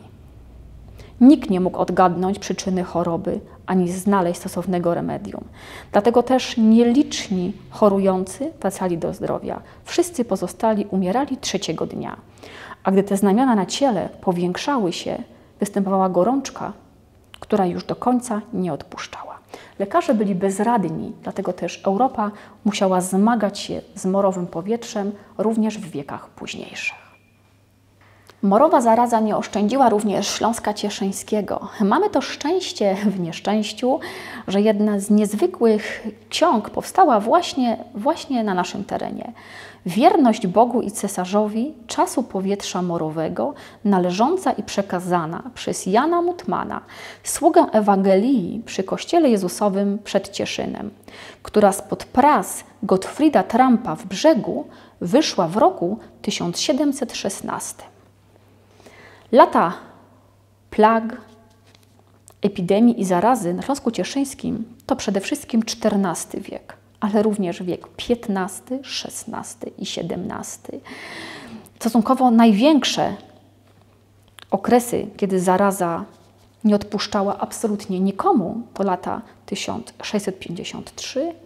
Nikt nie mógł odgadnąć przyczyny choroby, ani znaleźć stosownego remedium. Dlatego też nieliczni chorujący wracali do zdrowia. Wszyscy pozostali umierali 3. dnia. A gdy te znamiona na ciele powiększały się, występowała gorączka, która już do końca nie odpuszczała. Lekarze byli bezradni, dlatego też Europa musiała zmagać się z morowym powietrzem również w wiekach późniejszych. Morowa zaraza nie oszczędziła również Śląska Cieszyńskiego. Mamy to szczęście w nieszczęściu, że jedna z niezwykłych ksiąg powstała właśnie na naszym terenie. Wierność Bogu i cesarzowi czasu powietrza morowego, należąca i przekazana przez Jana Mutmana, sługę Ewangelii przy Kościele Jezusowym przed Cieszynem, która spod pras Gottfrieda Trampa w Brzegu wyszła w roku 1716. Lata plag, epidemii i zarazy na Śląsku Cieszyńskim to przede wszystkim XIV wiek, ale również wiek XV, XVI i XVII. Stosunkowo największe okresy, kiedy zaraza nie odpuszczała absolutnie nikomu, to lata 1653,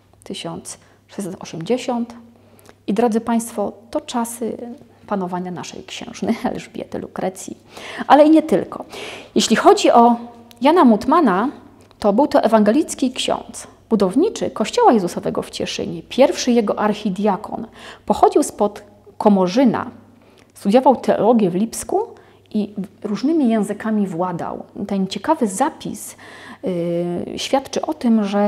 1680 i drodzy Państwo, to czasy panowania naszej księżny Elżbiety Lukrecji, ale i nie tylko. Jeśli chodzi o Jana Mutmana, to był to ewangelicki ksiądz, budowniczy Kościoła Jezusowego w Cieszynie, pierwszy jego archidiakon. Pochodził spod Komorzyna, studiował teologię w Lipsku i różnymi językami władał. Ten ciekawy zapis świadczy o tym, że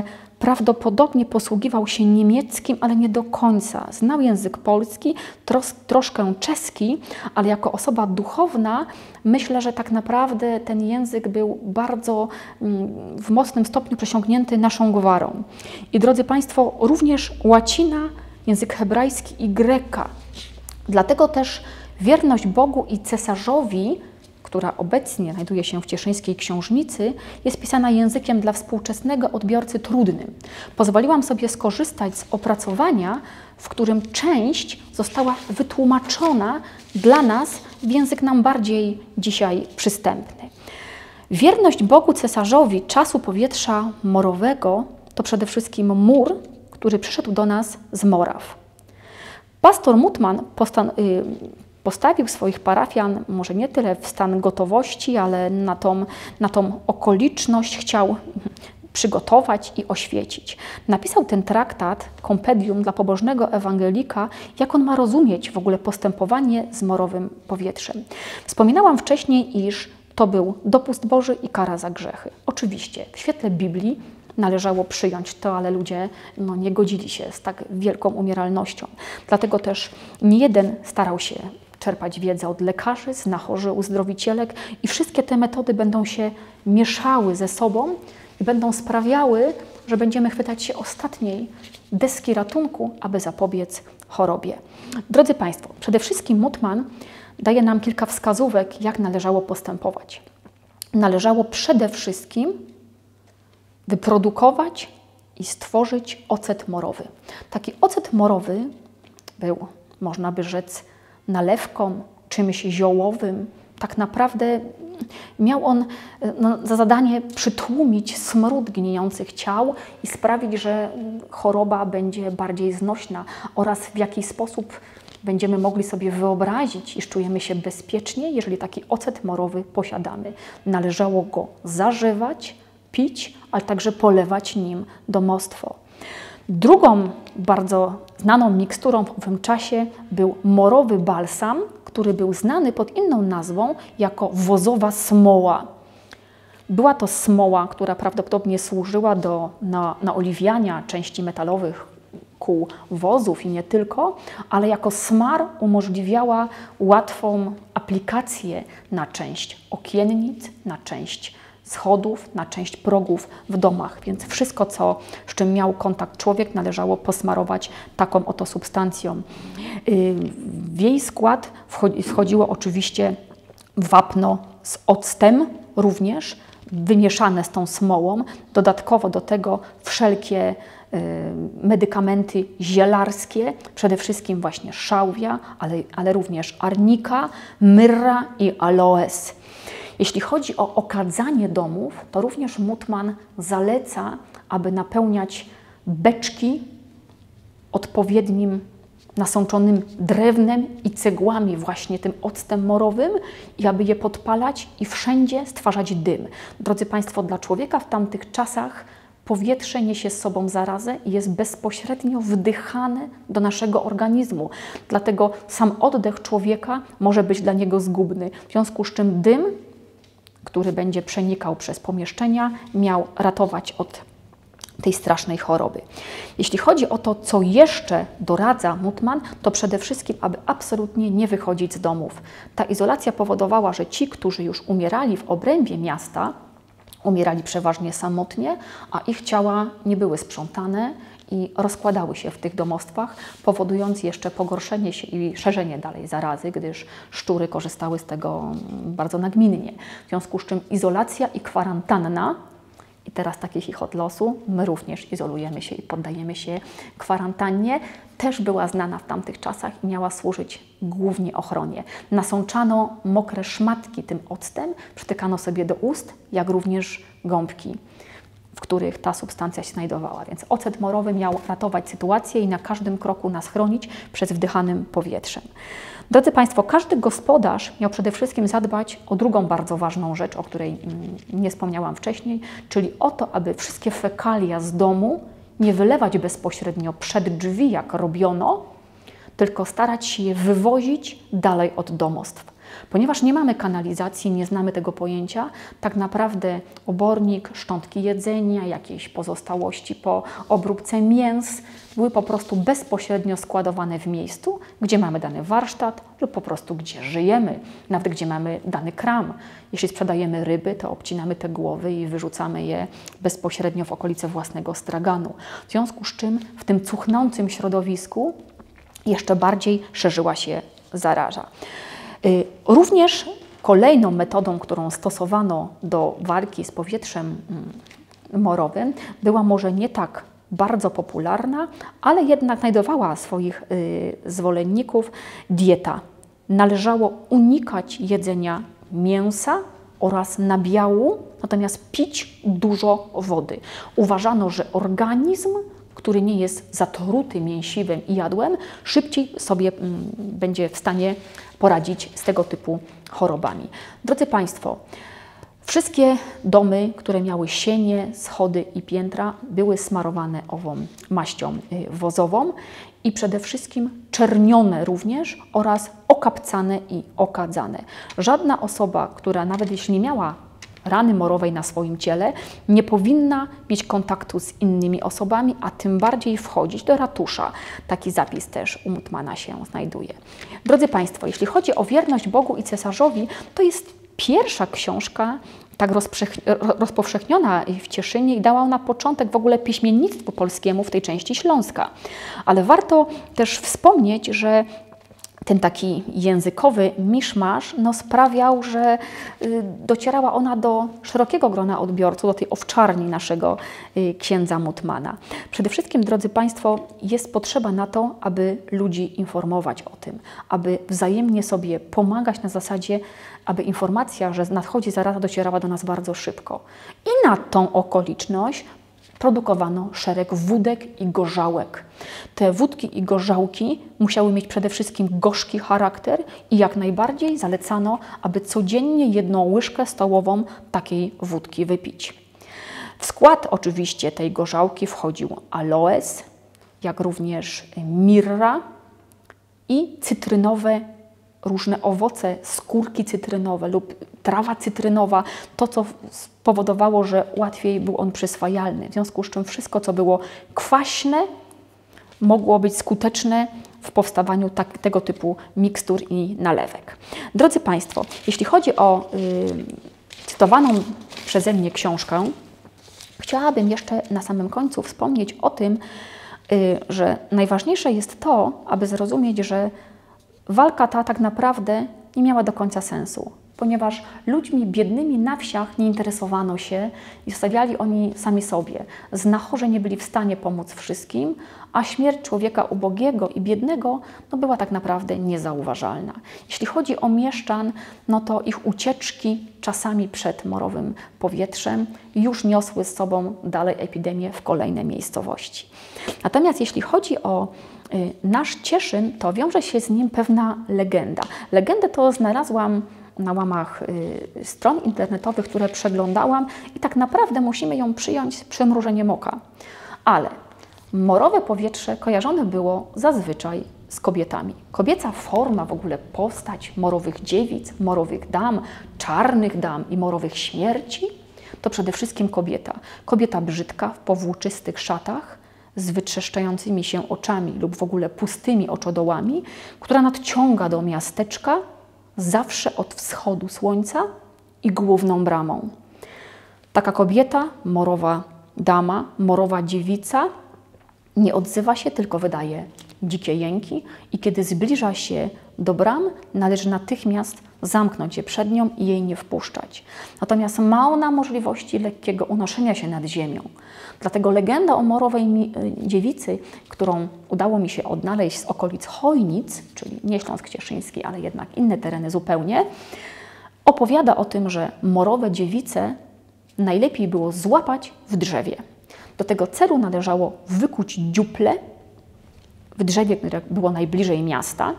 prawdopodobnie posługiwał się niemieckim, ale nie do końca. Znał język polski, troszkę czeski, ale jako osoba duchowna myślę, że tak naprawdę ten język był bardzo w mocnym stopniu przesiąknięty naszą gwarą. I drodzy Państwo, również łacina, język hebrajski i greka. Dlatego też wierność Bogu i cesarzowi, która obecnie znajduje się w Cieszyńskiej Książnicy, jest pisana językiem dla współczesnego odbiorcy trudnym. Pozwoliłam sobie skorzystać z opracowania, w którym część została wytłumaczona dla nas w język nam bardziej dzisiaj przystępny. Wierność Bogu cesarzowi czasu powietrza morowego to przede wszystkim mur, który przyszedł do nas z Moraw. Pastor Mutman postawił swoich parafian może nie tyle w stan gotowości, ale na tą okoliczność chciał przygotować i oświecić. Napisał ten traktat, kompendium dla pobożnego ewangelika, jak on ma rozumieć w ogóle postępowanie z morowym powietrzem. Wspominałam wcześniej, iż to był dopust Boży i kara za grzechy. Oczywiście w świetle Biblii należało przyjąć to, ale ludzie nie godzili się z tak wielką umieralnością. Dlatego też nie jeden starał się czerpać wiedzę od lekarzy, znachorzy, uzdrowicielek i wszystkie te metody będą się mieszały ze sobą i będą sprawiały, że będziemy chwytać się ostatniej deski ratunku, aby zapobiec chorobie. Drodzy Państwo, przede wszystkim Mutman daje nam kilka wskazówek, jak należało postępować. Należało przede wszystkim wyprodukować i stworzyć ocet morowy. Taki ocet morowy był, można by rzec, nalewką, czymś ziołowym. Tak naprawdę miał on za zadanie przytłumić smród gnijących ciał i sprawić, że choroba będzie bardziej znośna oraz w jaki sposób będziemy mogli sobie wyobrazić, iż czujemy się bezpiecznie, jeżeli taki ocet morowy posiadamy. Należało go zażywać, pić, ale także polewać nim domostwo. Drugą bardzo znaną miksturą w owym czasie był morowy balsam, który był znany pod inną nazwą jako wozowa smoła. Była to smoła, która prawdopodobnie służyła do naoliwiania części metalowych kół wozów i nie tylko, ale jako smar umożliwiała łatwą aplikację na część okiennic, na część schodów, na część progów w domach, więc wszystko, z czym miał kontakt człowiek, należało posmarować taką oto substancją. W jej skład wchodziło oczywiście wapno z octem również, wymieszane z tą smołą, dodatkowo do tego wszelkie medykamenty zielarskie, przede wszystkim właśnie szałwia, ale również arnika, myrra i aloes. Jeśli chodzi o okadzanie domów, to również Mutman zaleca, aby napełniać beczki odpowiednim nasączonym drewnem i cegłami, właśnie tym octem morowym, i aby je podpalać i wszędzie stwarzać dym. Drodzy Państwo, dla człowieka w tamtych czasach powietrze niesie z sobą zarazę i jest bezpośrednio wdychane do naszego organizmu. Dlatego sam oddech człowieka może być dla niego zgubny. W związku z czym dym, który będzie przenikał przez pomieszczenia, miał ratować od tej strasznej choroby. Jeśli chodzi o to, co jeszcze doradza Mutman, to przede wszystkim, aby absolutnie nie wychodzić z domów. Ta izolacja powodowała, że ci, którzy już umierali w obrębie miasta, umierali przeważnie samotnie, a ich ciała nie były sprzątane i rozkładały się w tych domostwach, powodując jeszcze pogorszenie się i szerzenie dalej zarazy, gdyż szczury korzystały z tego bardzo nagminnie. W związku z czym izolacja i kwarantanna, i teraz taki chichot losu, my również izolujemy się i poddajemy się kwarantannie, też była znana w tamtych czasach i miała służyć głównie ochronie. Nasączano mokre szmatki tym octem, przytykano sobie do ust, jak również gąbki, w których ta substancja się znajdowała. Więc ocet morowy miał ratować sytuację i na każdym kroku nas chronić przed wdychanym powietrzem. Drodzy Państwo, każdy gospodarz miał przede wszystkim zadbać o drugą bardzo ważną rzecz, o której nie wspomniałam wcześniej, czyli o to, aby wszystkie fekalia z domu nie wylewać bezpośrednio przed drzwi, jak robiono, tylko starać się je wywozić dalej od domostw. Ponieważ nie mamy kanalizacji, nie znamy tego pojęcia, tak naprawdę obornik, szczątki jedzenia, jakieś pozostałości po obróbce mięs były po prostu bezpośrednio składowane w miejscu, gdzie mamy dany warsztat lub po prostu gdzie żyjemy, nawet gdzie mamy dany kram. Jeśli sprzedajemy ryby, to obcinamy te głowy i wyrzucamy je bezpośrednio w okolice własnego straganu. W związku z czym w tym cuchnącym środowisku jeszcze bardziej szerzyła się zaraza. Również kolejną metodą, którą stosowano do walki z powietrzem morowym, była może nie tak bardzo popularna, ale jednak znajdowała swoich zwolenników dieta. Należało unikać jedzenia mięsa oraz nabiału, natomiast pić dużo wody. Uważano, że organizm, który nie jest zatruty mięsiwem i jadłem, szybciej sobie będzie w stanie poradzić z tego typu chorobami. Drodzy Państwo, wszystkie domy, które miały sienie, schody i piętra, były smarowane ową maścią wozową i przede wszystkim czernione również oraz okapcane i okadzane. Żadna osoba, która nawet jeśli nie miała rany morowej na swoim ciele, nie powinna mieć kontaktu z innymi osobami, a tym bardziej wchodzić do ratusza. Taki zapis też u Muthmana się znajduje. Drodzy Państwo, jeśli chodzi o wierność Bogu i cesarzowi, to jest pierwsza książka tak rozpowszechniona w Cieszynie i dała ona początek w ogóle piśmiennictwu polskiemu w tej części Śląska. Ale warto też wspomnieć, że ten taki językowy miszmasz sprawiał, że docierała ona do szerokiego grona odbiorców, do tej owczarni naszego księdza Muthmana. Przede wszystkim, drodzy Państwo, jest potrzeba na to, aby ludzi informować o tym, aby wzajemnie sobie pomagać na zasadzie, aby informacja, że nadchodzi zaraza, docierała do nas bardzo szybko. I na tą okoliczność produkowano szereg wódek i gorzałek. Te wódki i gorzałki musiały mieć przede wszystkim gorzki charakter i jak najbardziej zalecano, aby codziennie 1 łyżkę stołową takiej wódki wypić. W skład oczywiście tej gorzałki wchodził aloes, jak również mirra i cytrynowe różne owoce, skórki cytrynowe lub trawa cytrynowa, to co spowodowało, że łatwiej był on przyswajalny. W związku z czym wszystko, co było kwaśne, mogło być skuteczne w powstawaniu tego typu mikstur i nalewek. Drodzy Państwo, jeśli chodzi o cytowaną przeze mnie książkę, chciałabym jeszcze na samym końcu wspomnieć o tym, że najważniejsze jest to, aby zrozumieć, że walka ta tak naprawdę nie miała do końca sensu, ponieważ ludźmi biednymi na wsiach nie interesowano się i zostawiali oni sami sobie. Znachorze nie byli w stanie pomóc wszystkim, a śmierć człowieka ubogiego i biednego była tak naprawdę niezauważalna. Jeśli chodzi o mieszczan, to ich ucieczki czasami przed morowym powietrzem już niosły z sobą dalej epidemię w kolejne miejscowości. Natomiast jeśli chodzi o nasz Cieszyn, to wiąże się z nim pewna legenda. Legendę to znalazłam na łamach stron internetowych, które przeglądałam i tak naprawdę musimy ją przyjąć z przymrużeniem oka. Ale morowe powietrze kojarzone było zazwyczaj z kobietami. Kobieca forma, w ogóle postać morowych dziewic, morowych dam, czarnych dam i morowych śmierci to przede wszystkim kobieta. Kobieta brzydka w powłóczystych szatach, z wytrzeszczającymi się oczami lub w ogóle pustymi oczodołami, która nadciąga do miasteczka zawsze od wschodu słońca i główną bramą. Taka kobieta, morowa dama, morowa dziewica nie odzywa się, tylko wydaje dzikie jęki i kiedy zbliża się do bram, należy natychmiast zamknąć je przed nią i jej nie wpuszczać. Natomiast ma ona możliwości lekkiego unoszenia się nad ziemią. Dlatego legenda o morowej dziewicy, którą udało mi się odnaleźć z okolic Chojnic, czyli nie Śląsk Cieszyński, ale jednak inne tereny zupełnie, opowiada o tym, że morowe dziewice najlepiej było złapać w drzewie. Do tego celu należało wykuć dziuplę w drzewie, które było najbliżej miasta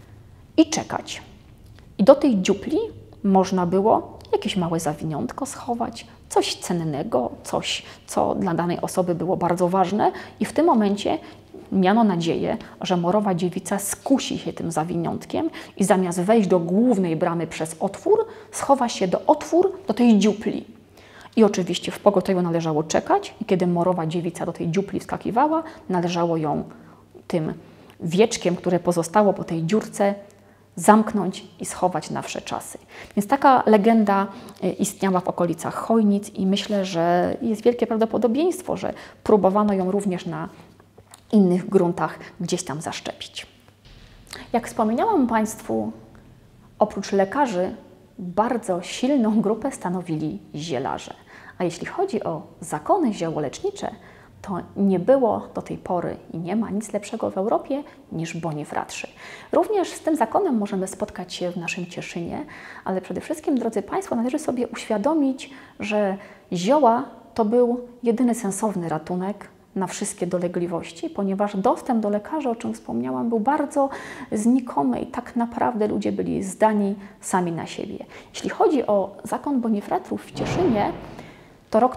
i czekać. I do tej dziupli można było jakieś małe zawiniątko schować, coś cennego, coś, co dla danej osoby było bardzo ważne i w tym momencie miano nadzieję, że morowa dziewica skusi się tym zawiniątkiem i zamiast wejść do głównej bramy przez otwór, schowa się do tej dziupli. I oczywiście w pogotowiu należało czekać i kiedy morowa dziewica do tej dziupli wskakiwała, należało ją tym wieczkiem, które pozostało po tej dziurce, zamknąć i schować na wsze czasy. Więc taka legenda istniała w okolicach Chojnic i myślę, że jest wielkie prawdopodobieństwo, że próbowano ją również na innych gruntach gdzieś tam zaszczepić. Jak wspomniałam Państwu, oprócz lekarzy bardzo silną grupę stanowili zielarze. A jeśli chodzi o zakony ziołolecznicze, to nie było do tej pory i nie ma nic lepszego w Europie niż bonifratrzy. Również z tym zakonem możemy spotkać się w naszym Cieszynie, ale przede wszystkim, drodzy Państwo, należy sobie uświadomić, że zioła to był jedyny sensowny ratunek na wszystkie dolegliwości, ponieważ dostęp do lekarzy, o czym wspomniałam, był bardzo znikomy i tak naprawdę ludzie byli zdani sami na siebie. Jeśli chodzi o zakon bonifratrów w Cieszynie, to rok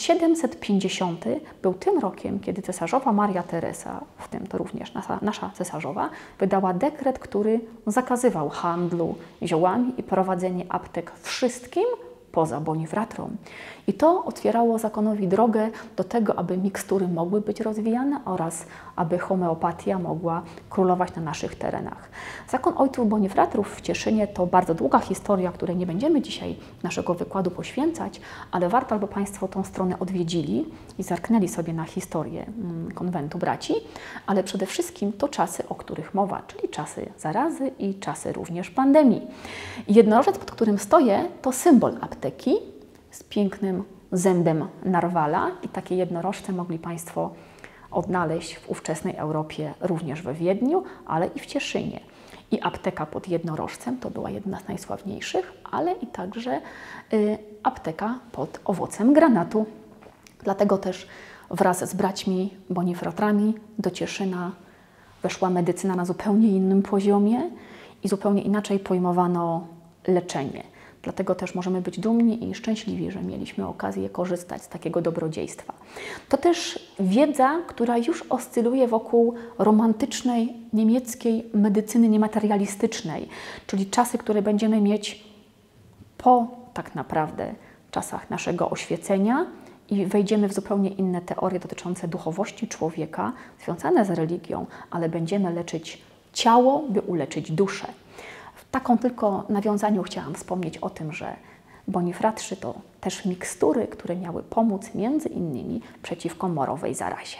1750 był tym rokiem, kiedy cesarzowa Maria Teresa, w tym to również nasza cesarzowa, wydała dekret, który zakazywał handlu ziołami i prowadzenie aptek wszystkim poza bonifratrą. I to otwierało zakonowi drogę do tego, aby mikstury mogły być rozwijane oraz aby homeopatia mogła królować na naszych terenach. Zakon ojców bonifratrów w Cieszynie to bardzo długa historia, której nie będziemy dzisiaj naszego wykładu poświęcać, ale warto, aby Państwo tą stronę odwiedzili i zerknęli sobie na historię konwentu braci, ale przede wszystkim to czasy, o których mowa, czyli czasy zarazy i czasy również pandemii. Jednorożec, pod którym stoję, to symbol apteki z pięknym zębem narwala i takie jednorożce mogli Państwo odnaleźć w ówczesnej Europie również we Wiedniu, ale i w Cieszynie. I apteka pod jednorożcem to była jedna z najsławniejszych, ale i także apteka pod owocem granatu. Dlatego też wraz z braćmi bonifratrami do Cieszyna weszła medycyna na zupełnie innym poziomie i zupełnie inaczej pojmowano leczenie. Dlatego też możemy być dumni i szczęśliwi, że mieliśmy okazję korzystać z takiego dobrodziejstwa. To też wiedza, która już oscyluje wokół romantycznej niemieckiej medycyny niematerialistycznej, czyli czasy, które będziemy mieć po tak naprawdę czasach naszego oświecenia i wejdziemy w zupełnie inne teorie dotyczące duchowości człowieka, związane z religią, ale będziemy leczyć ciało, by uleczyć duszę. W taką tylko nawiązaniu chciałam wspomnieć o tym, że bonifratrzy to też mikstury, które miały pomóc między innymi przeciwko morowej zarazie.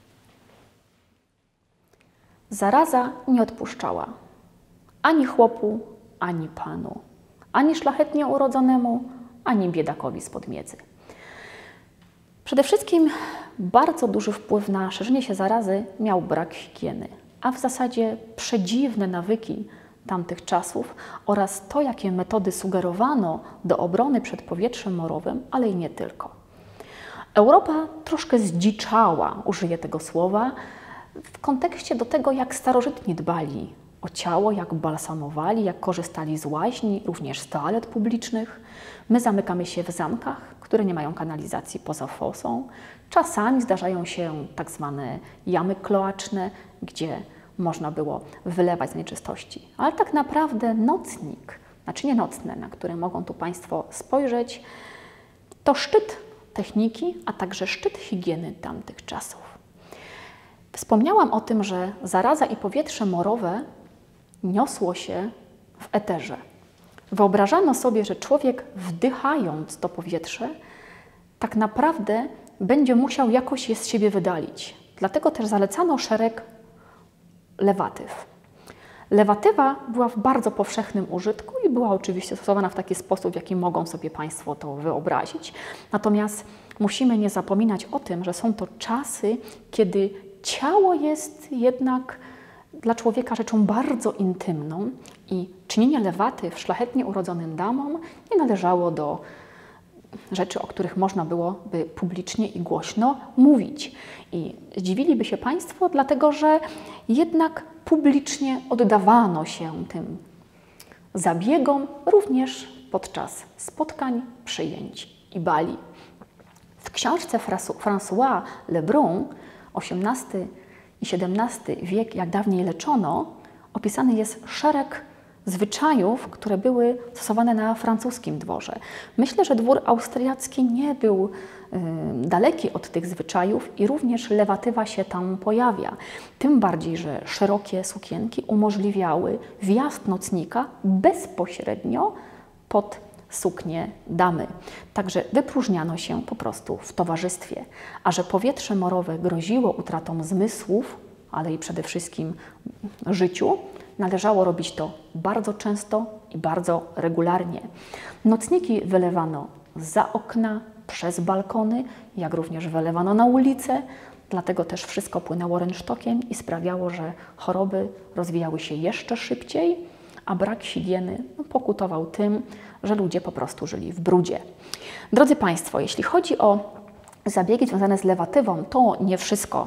Zaraza nie odpuszczała ani chłopu, ani panu, ani szlachetnie urodzonemu, ani biedakowi spod miedzy. Przede wszystkim bardzo duży wpływ na szerzenie się zarazy miał brak higieny, a w zasadzie przedziwne nawyki tamtych czasów oraz to, jakie metody sugerowano do obrony przed powietrzem morowym, ale i nie tylko. Europa troszkę zdziczała, użyję tego słowa, w kontekście do tego, jak starożytni dbali o ciało, jak balsamowali, jak korzystali z łaźni, również z toalet publicznych. My zamykamy się w zamkach, które nie mają kanalizacji poza fosą. Czasami zdarzają się tak zwane jamy kloaczne, gdzie można było wylewać nieczystości. Ale tak naprawdę nocnik, naczynie nocne, na które mogą tu Państwo spojrzeć, to szczyt techniki, a także szczyt higieny tamtych czasów. Wspomniałam o tym, że zaraza i powietrze morowe niosło się w eterze. Wyobrażano sobie, że człowiek wdychając to powietrze tak naprawdę będzie musiał jakoś je z siebie wydalić. Dlatego też zalecano szereg lewatyw. Lewatywa była w bardzo powszechnym użytku i była oczywiście stosowana w taki sposób, w jaki mogą sobie Państwo to wyobrazić. Natomiast musimy nie zapominać o tym, że są to czasy, kiedy ciało jest jednak dla człowieka rzeczą bardzo intymną i czynienie lewatyw szlachetnie urodzonym damom nie należało do rzeczy, o których można byłoby publicznie i głośno mówić. I zdziwiliby się Państwo, dlatego że jednak publicznie oddawano się tym zabiegom również podczas spotkań, przyjęć i bali. W książce François Lebrun, XVIII i XVII wiek, jak dawniej leczono, opisany jest szereg zwyczajów, które były stosowane na francuskim dworze. Myślę, że dwór austriacki nie był daleki od tych zwyczajów i również lewatywa się tam pojawia. Tym bardziej, że szerokie sukienki umożliwiały wjazd nocnika bezpośrednio pod suknię damy. Także wypróżniano się po prostu w towarzystwie. A że powietrze morowe groziło utratą zmysłów, ale i przede wszystkim życiu, należało robić to bardzo często i bardzo regularnie. Nocniki wylewano za okna, przez balkony, jak również wylewano na ulicę, dlatego też wszystko płynęło rynsztokiem i sprawiało, że choroby rozwijały się jeszcze szybciej, a brak higieny pokutował tym, że ludzie po prostu żyli w brudzie. Drodzy Państwo, jeśli chodzi o zabiegi związane z lewatywą, to nie wszystko,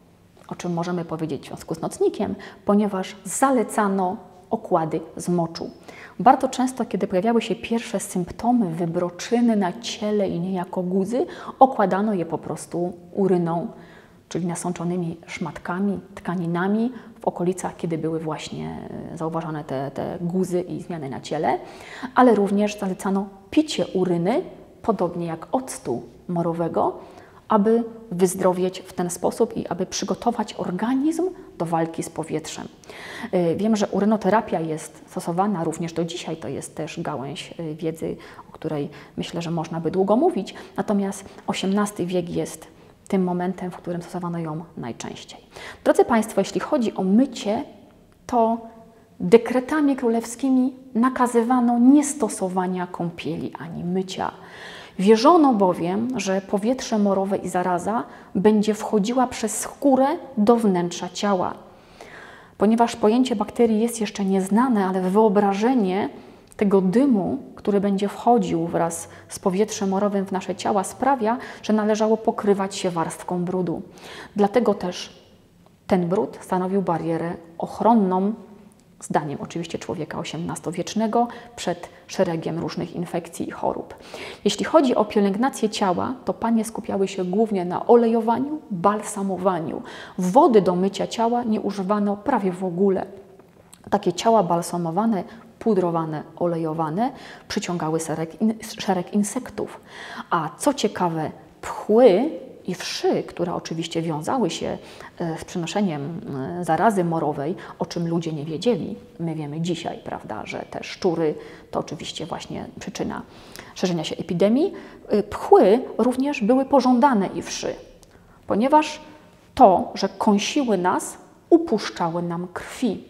o czym możemy powiedzieć w związku z nocnikiem, ponieważ zalecano okłady z moczu. Bardzo często, kiedy pojawiały się pierwsze symptomy wybroczyny na ciele i niejako guzy, okładano je po prostu uryną, czyli nasączonymi szmatkami, tkaninami w okolicach, kiedy były właśnie zauważane te guzy i zmiany na ciele, ale również zalecano picie uryny, podobnie jak octu morowego, aby wyzdrowieć w ten sposób i aby przygotować organizm do walki z powietrzem. Wiem, że urynoterapia jest stosowana również do dzisiaj, to jest też gałęź wiedzy, o której myślę, że można by długo mówić, natomiast XVIII wiek jest tym momentem, w którym stosowano ją najczęściej. Drodzy Państwo, jeśli chodzi o mycie, to dekretami królewskimi nakazywano niestosowania kąpieli ani mycia. Wierzono bowiem, że powietrze morowe i zaraza będzie wchodziła przez skórę do wnętrza ciała. Ponieważ pojęcie bakterii jest jeszcze nieznane, ale wyobrażenie tego dymu, który będzie wchodził wraz z powietrzem morowym w nasze ciała, sprawia, że należało pokrywać się warstwą brudu. Dlatego też ten brud stanowił barierę ochronną, zdaniem oczywiście człowieka XVIII-wiecznego, przed szeregiem różnych infekcji i chorób. Jeśli chodzi o pielęgnację ciała, to panie skupiały się głównie na olejowaniu, balsamowaniu. Wody do mycia ciała nie używano prawie w ogóle. Takie ciała balsamowane, pudrowane, olejowane przyciągały szereg insektów. A co ciekawe, pchły i wszy, które oczywiście wiązały się z przenoszeniem zarazy morowej, o czym ludzie nie wiedzieli. My wiemy dzisiaj, prawda, że te szczury to oczywiście właśnie przyczyna szerzenia się epidemii. Pchły również były pożądane i wszy, ponieważ to, że kąsiły nas, upuszczały nam krwi.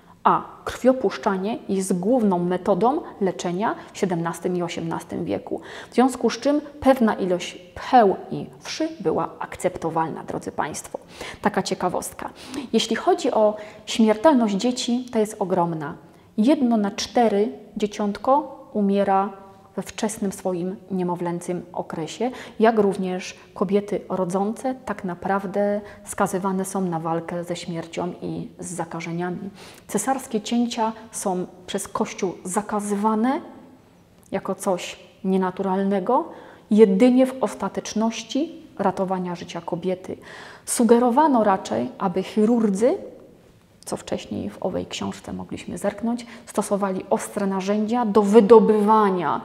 A krwiopuszczanie jest główną metodą leczenia w XVII i XVIII wieku. W związku z czym pewna ilość pcheł i wszy była akceptowalna, drodzy Państwo. Taka ciekawostka. Jeśli chodzi o śmiertelność dzieci, to jest ogromna. 1 na 4 dzieciątko umiera we wczesnym swoim niemowlęcym okresie, jak również kobiety rodzące tak naprawdę skazywane są na walkę ze śmiercią i z zakażeniami. Cesarskie cięcia są przez Kościół zakazywane jako coś nienaturalnego, jedynie w ostateczności ratowania życia kobiety. Sugerowano raczej, aby chirurdzy, co wcześniej w owej książce mogliśmy zerknąć, stosowali ostre narzędzia do wydobywania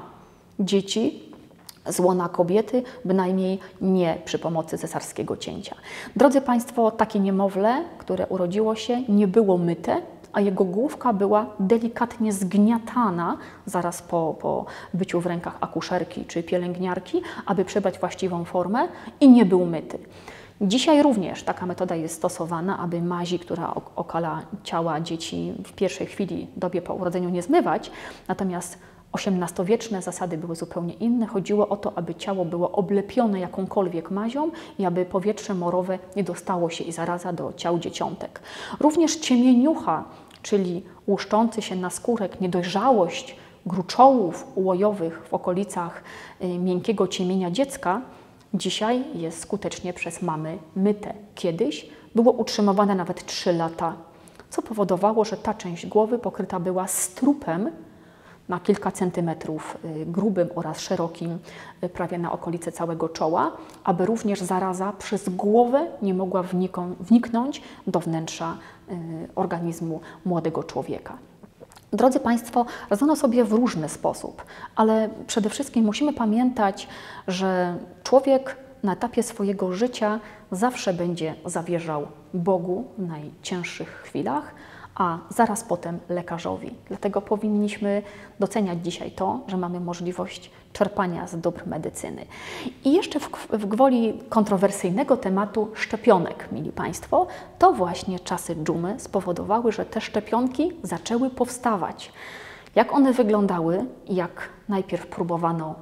dzieci z łona kobiety, bynajmniej nie przy pomocy cesarskiego cięcia. Drodzy Państwo, takie niemowlę, które urodziło się, nie było myte, a jego główka była delikatnie zgniatana zaraz po byciu w rękach akuszerki czy pielęgniarki, aby przybrać właściwą formę i nie był myty. Dzisiaj również taka metoda jest stosowana, aby mazi, która okala ciała dzieci w pierwszej chwili, dobie po urodzeniu, nie zmywać, natomiast XVIII-wieczne zasady były zupełnie inne. Chodziło o to, aby ciało było oblepione jakąkolwiek mazią i aby powietrze morowe nie dostało się i zaraza do ciał dzieciątek. Również ciemieniucha, czyli łuszczący się naskórek, niedojrzałość gruczołów łojowych w okolicach miękkiego ciemienia dziecka, dzisiaj jest skutecznie przez mamy myte. Kiedyś było utrzymywane nawet 3 lata, co powodowało, że ta część głowy pokryta była strupem, na kilka centymetrów grubym oraz szerokim, prawie na okolice całego czoła, aby również zaraza przez głowę nie mogła wniknąć do wnętrza organizmu młodego człowieka. Drodzy Państwo, radzono sobie w różny sposób, ale przede wszystkim musimy pamiętać, że człowiek na etapie swojego życia zawsze będzie zawierzał Bogu w najcięższych chwilach, a zaraz potem lekarzowi. Dlatego powinniśmy doceniać dzisiaj to, że mamy możliwość czerpania z dóbr medycyny. I jeszcze w gwoli kontrowersyjnego tematu szczepionek, mili Państwo, to właśnie czasy dżumy spowodowały, że te szczepionki zaczęły powstawać. Jak one wyglądały, jak najpierw próbowano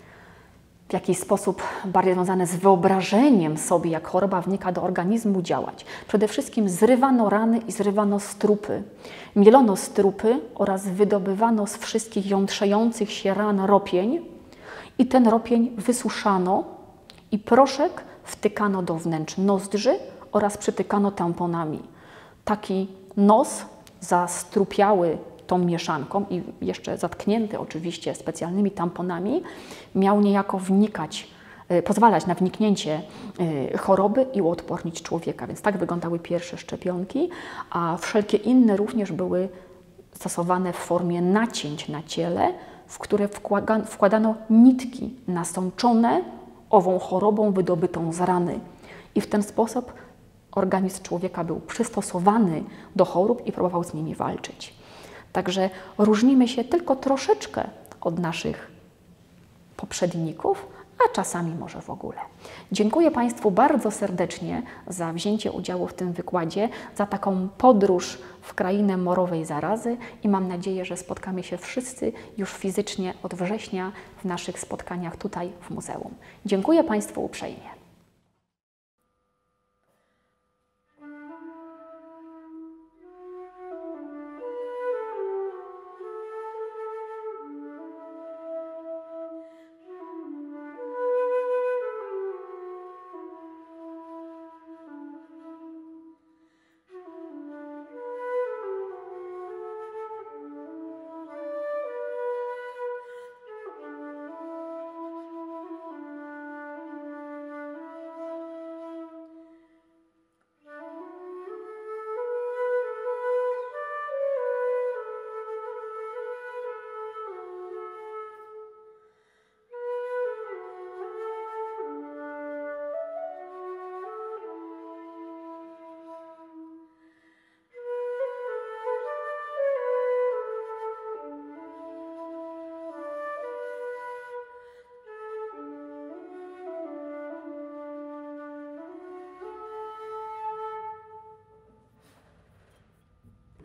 w jakiś sposób bardziej związane z wyobrażeniem sobie, jak choroba wnika do organizmu, działać. Przede wszystkim zrywano rany i zrywano strupy. Mielono strupy oraz wydobywano z wszystkich jątrzejących się ran ropień i ten ropień wysuszano i proszek wtykano do wnętrz nozdrzy oraz przytykano tamponami. Taki nos zastrupiały tą mieszanką i jeszcze zatknięty oczywiście specjalnymi tamponami, miał niejako pozwalać na wniknięcie choroby i uodpornić człowieka. Więc tak wyglądały pierwsze szczepionki, a wszelkie inne również były stosowane w formie nacięć na ciele, w które wkładano nitki nasączone ową chorobą wydobytą z rany. I w ten sposób organizm człowieka był przystosowany do chorób i próbował z nimi walczyć. Także różnimy się tylko troszeczkę od naszych poprzedników, a czasami może w ogóle. Dziękuję Państwu bardzo serdecznie za wzięcie udziału w tym wykładzie, za taką podróż w krainę morowej zarazy i mam nadzieję, że spotkamy się wszyscy już fizycznie od września w naszych spotkaniach tutaj w muzeum. Dziękuję Państwu uprzejmie.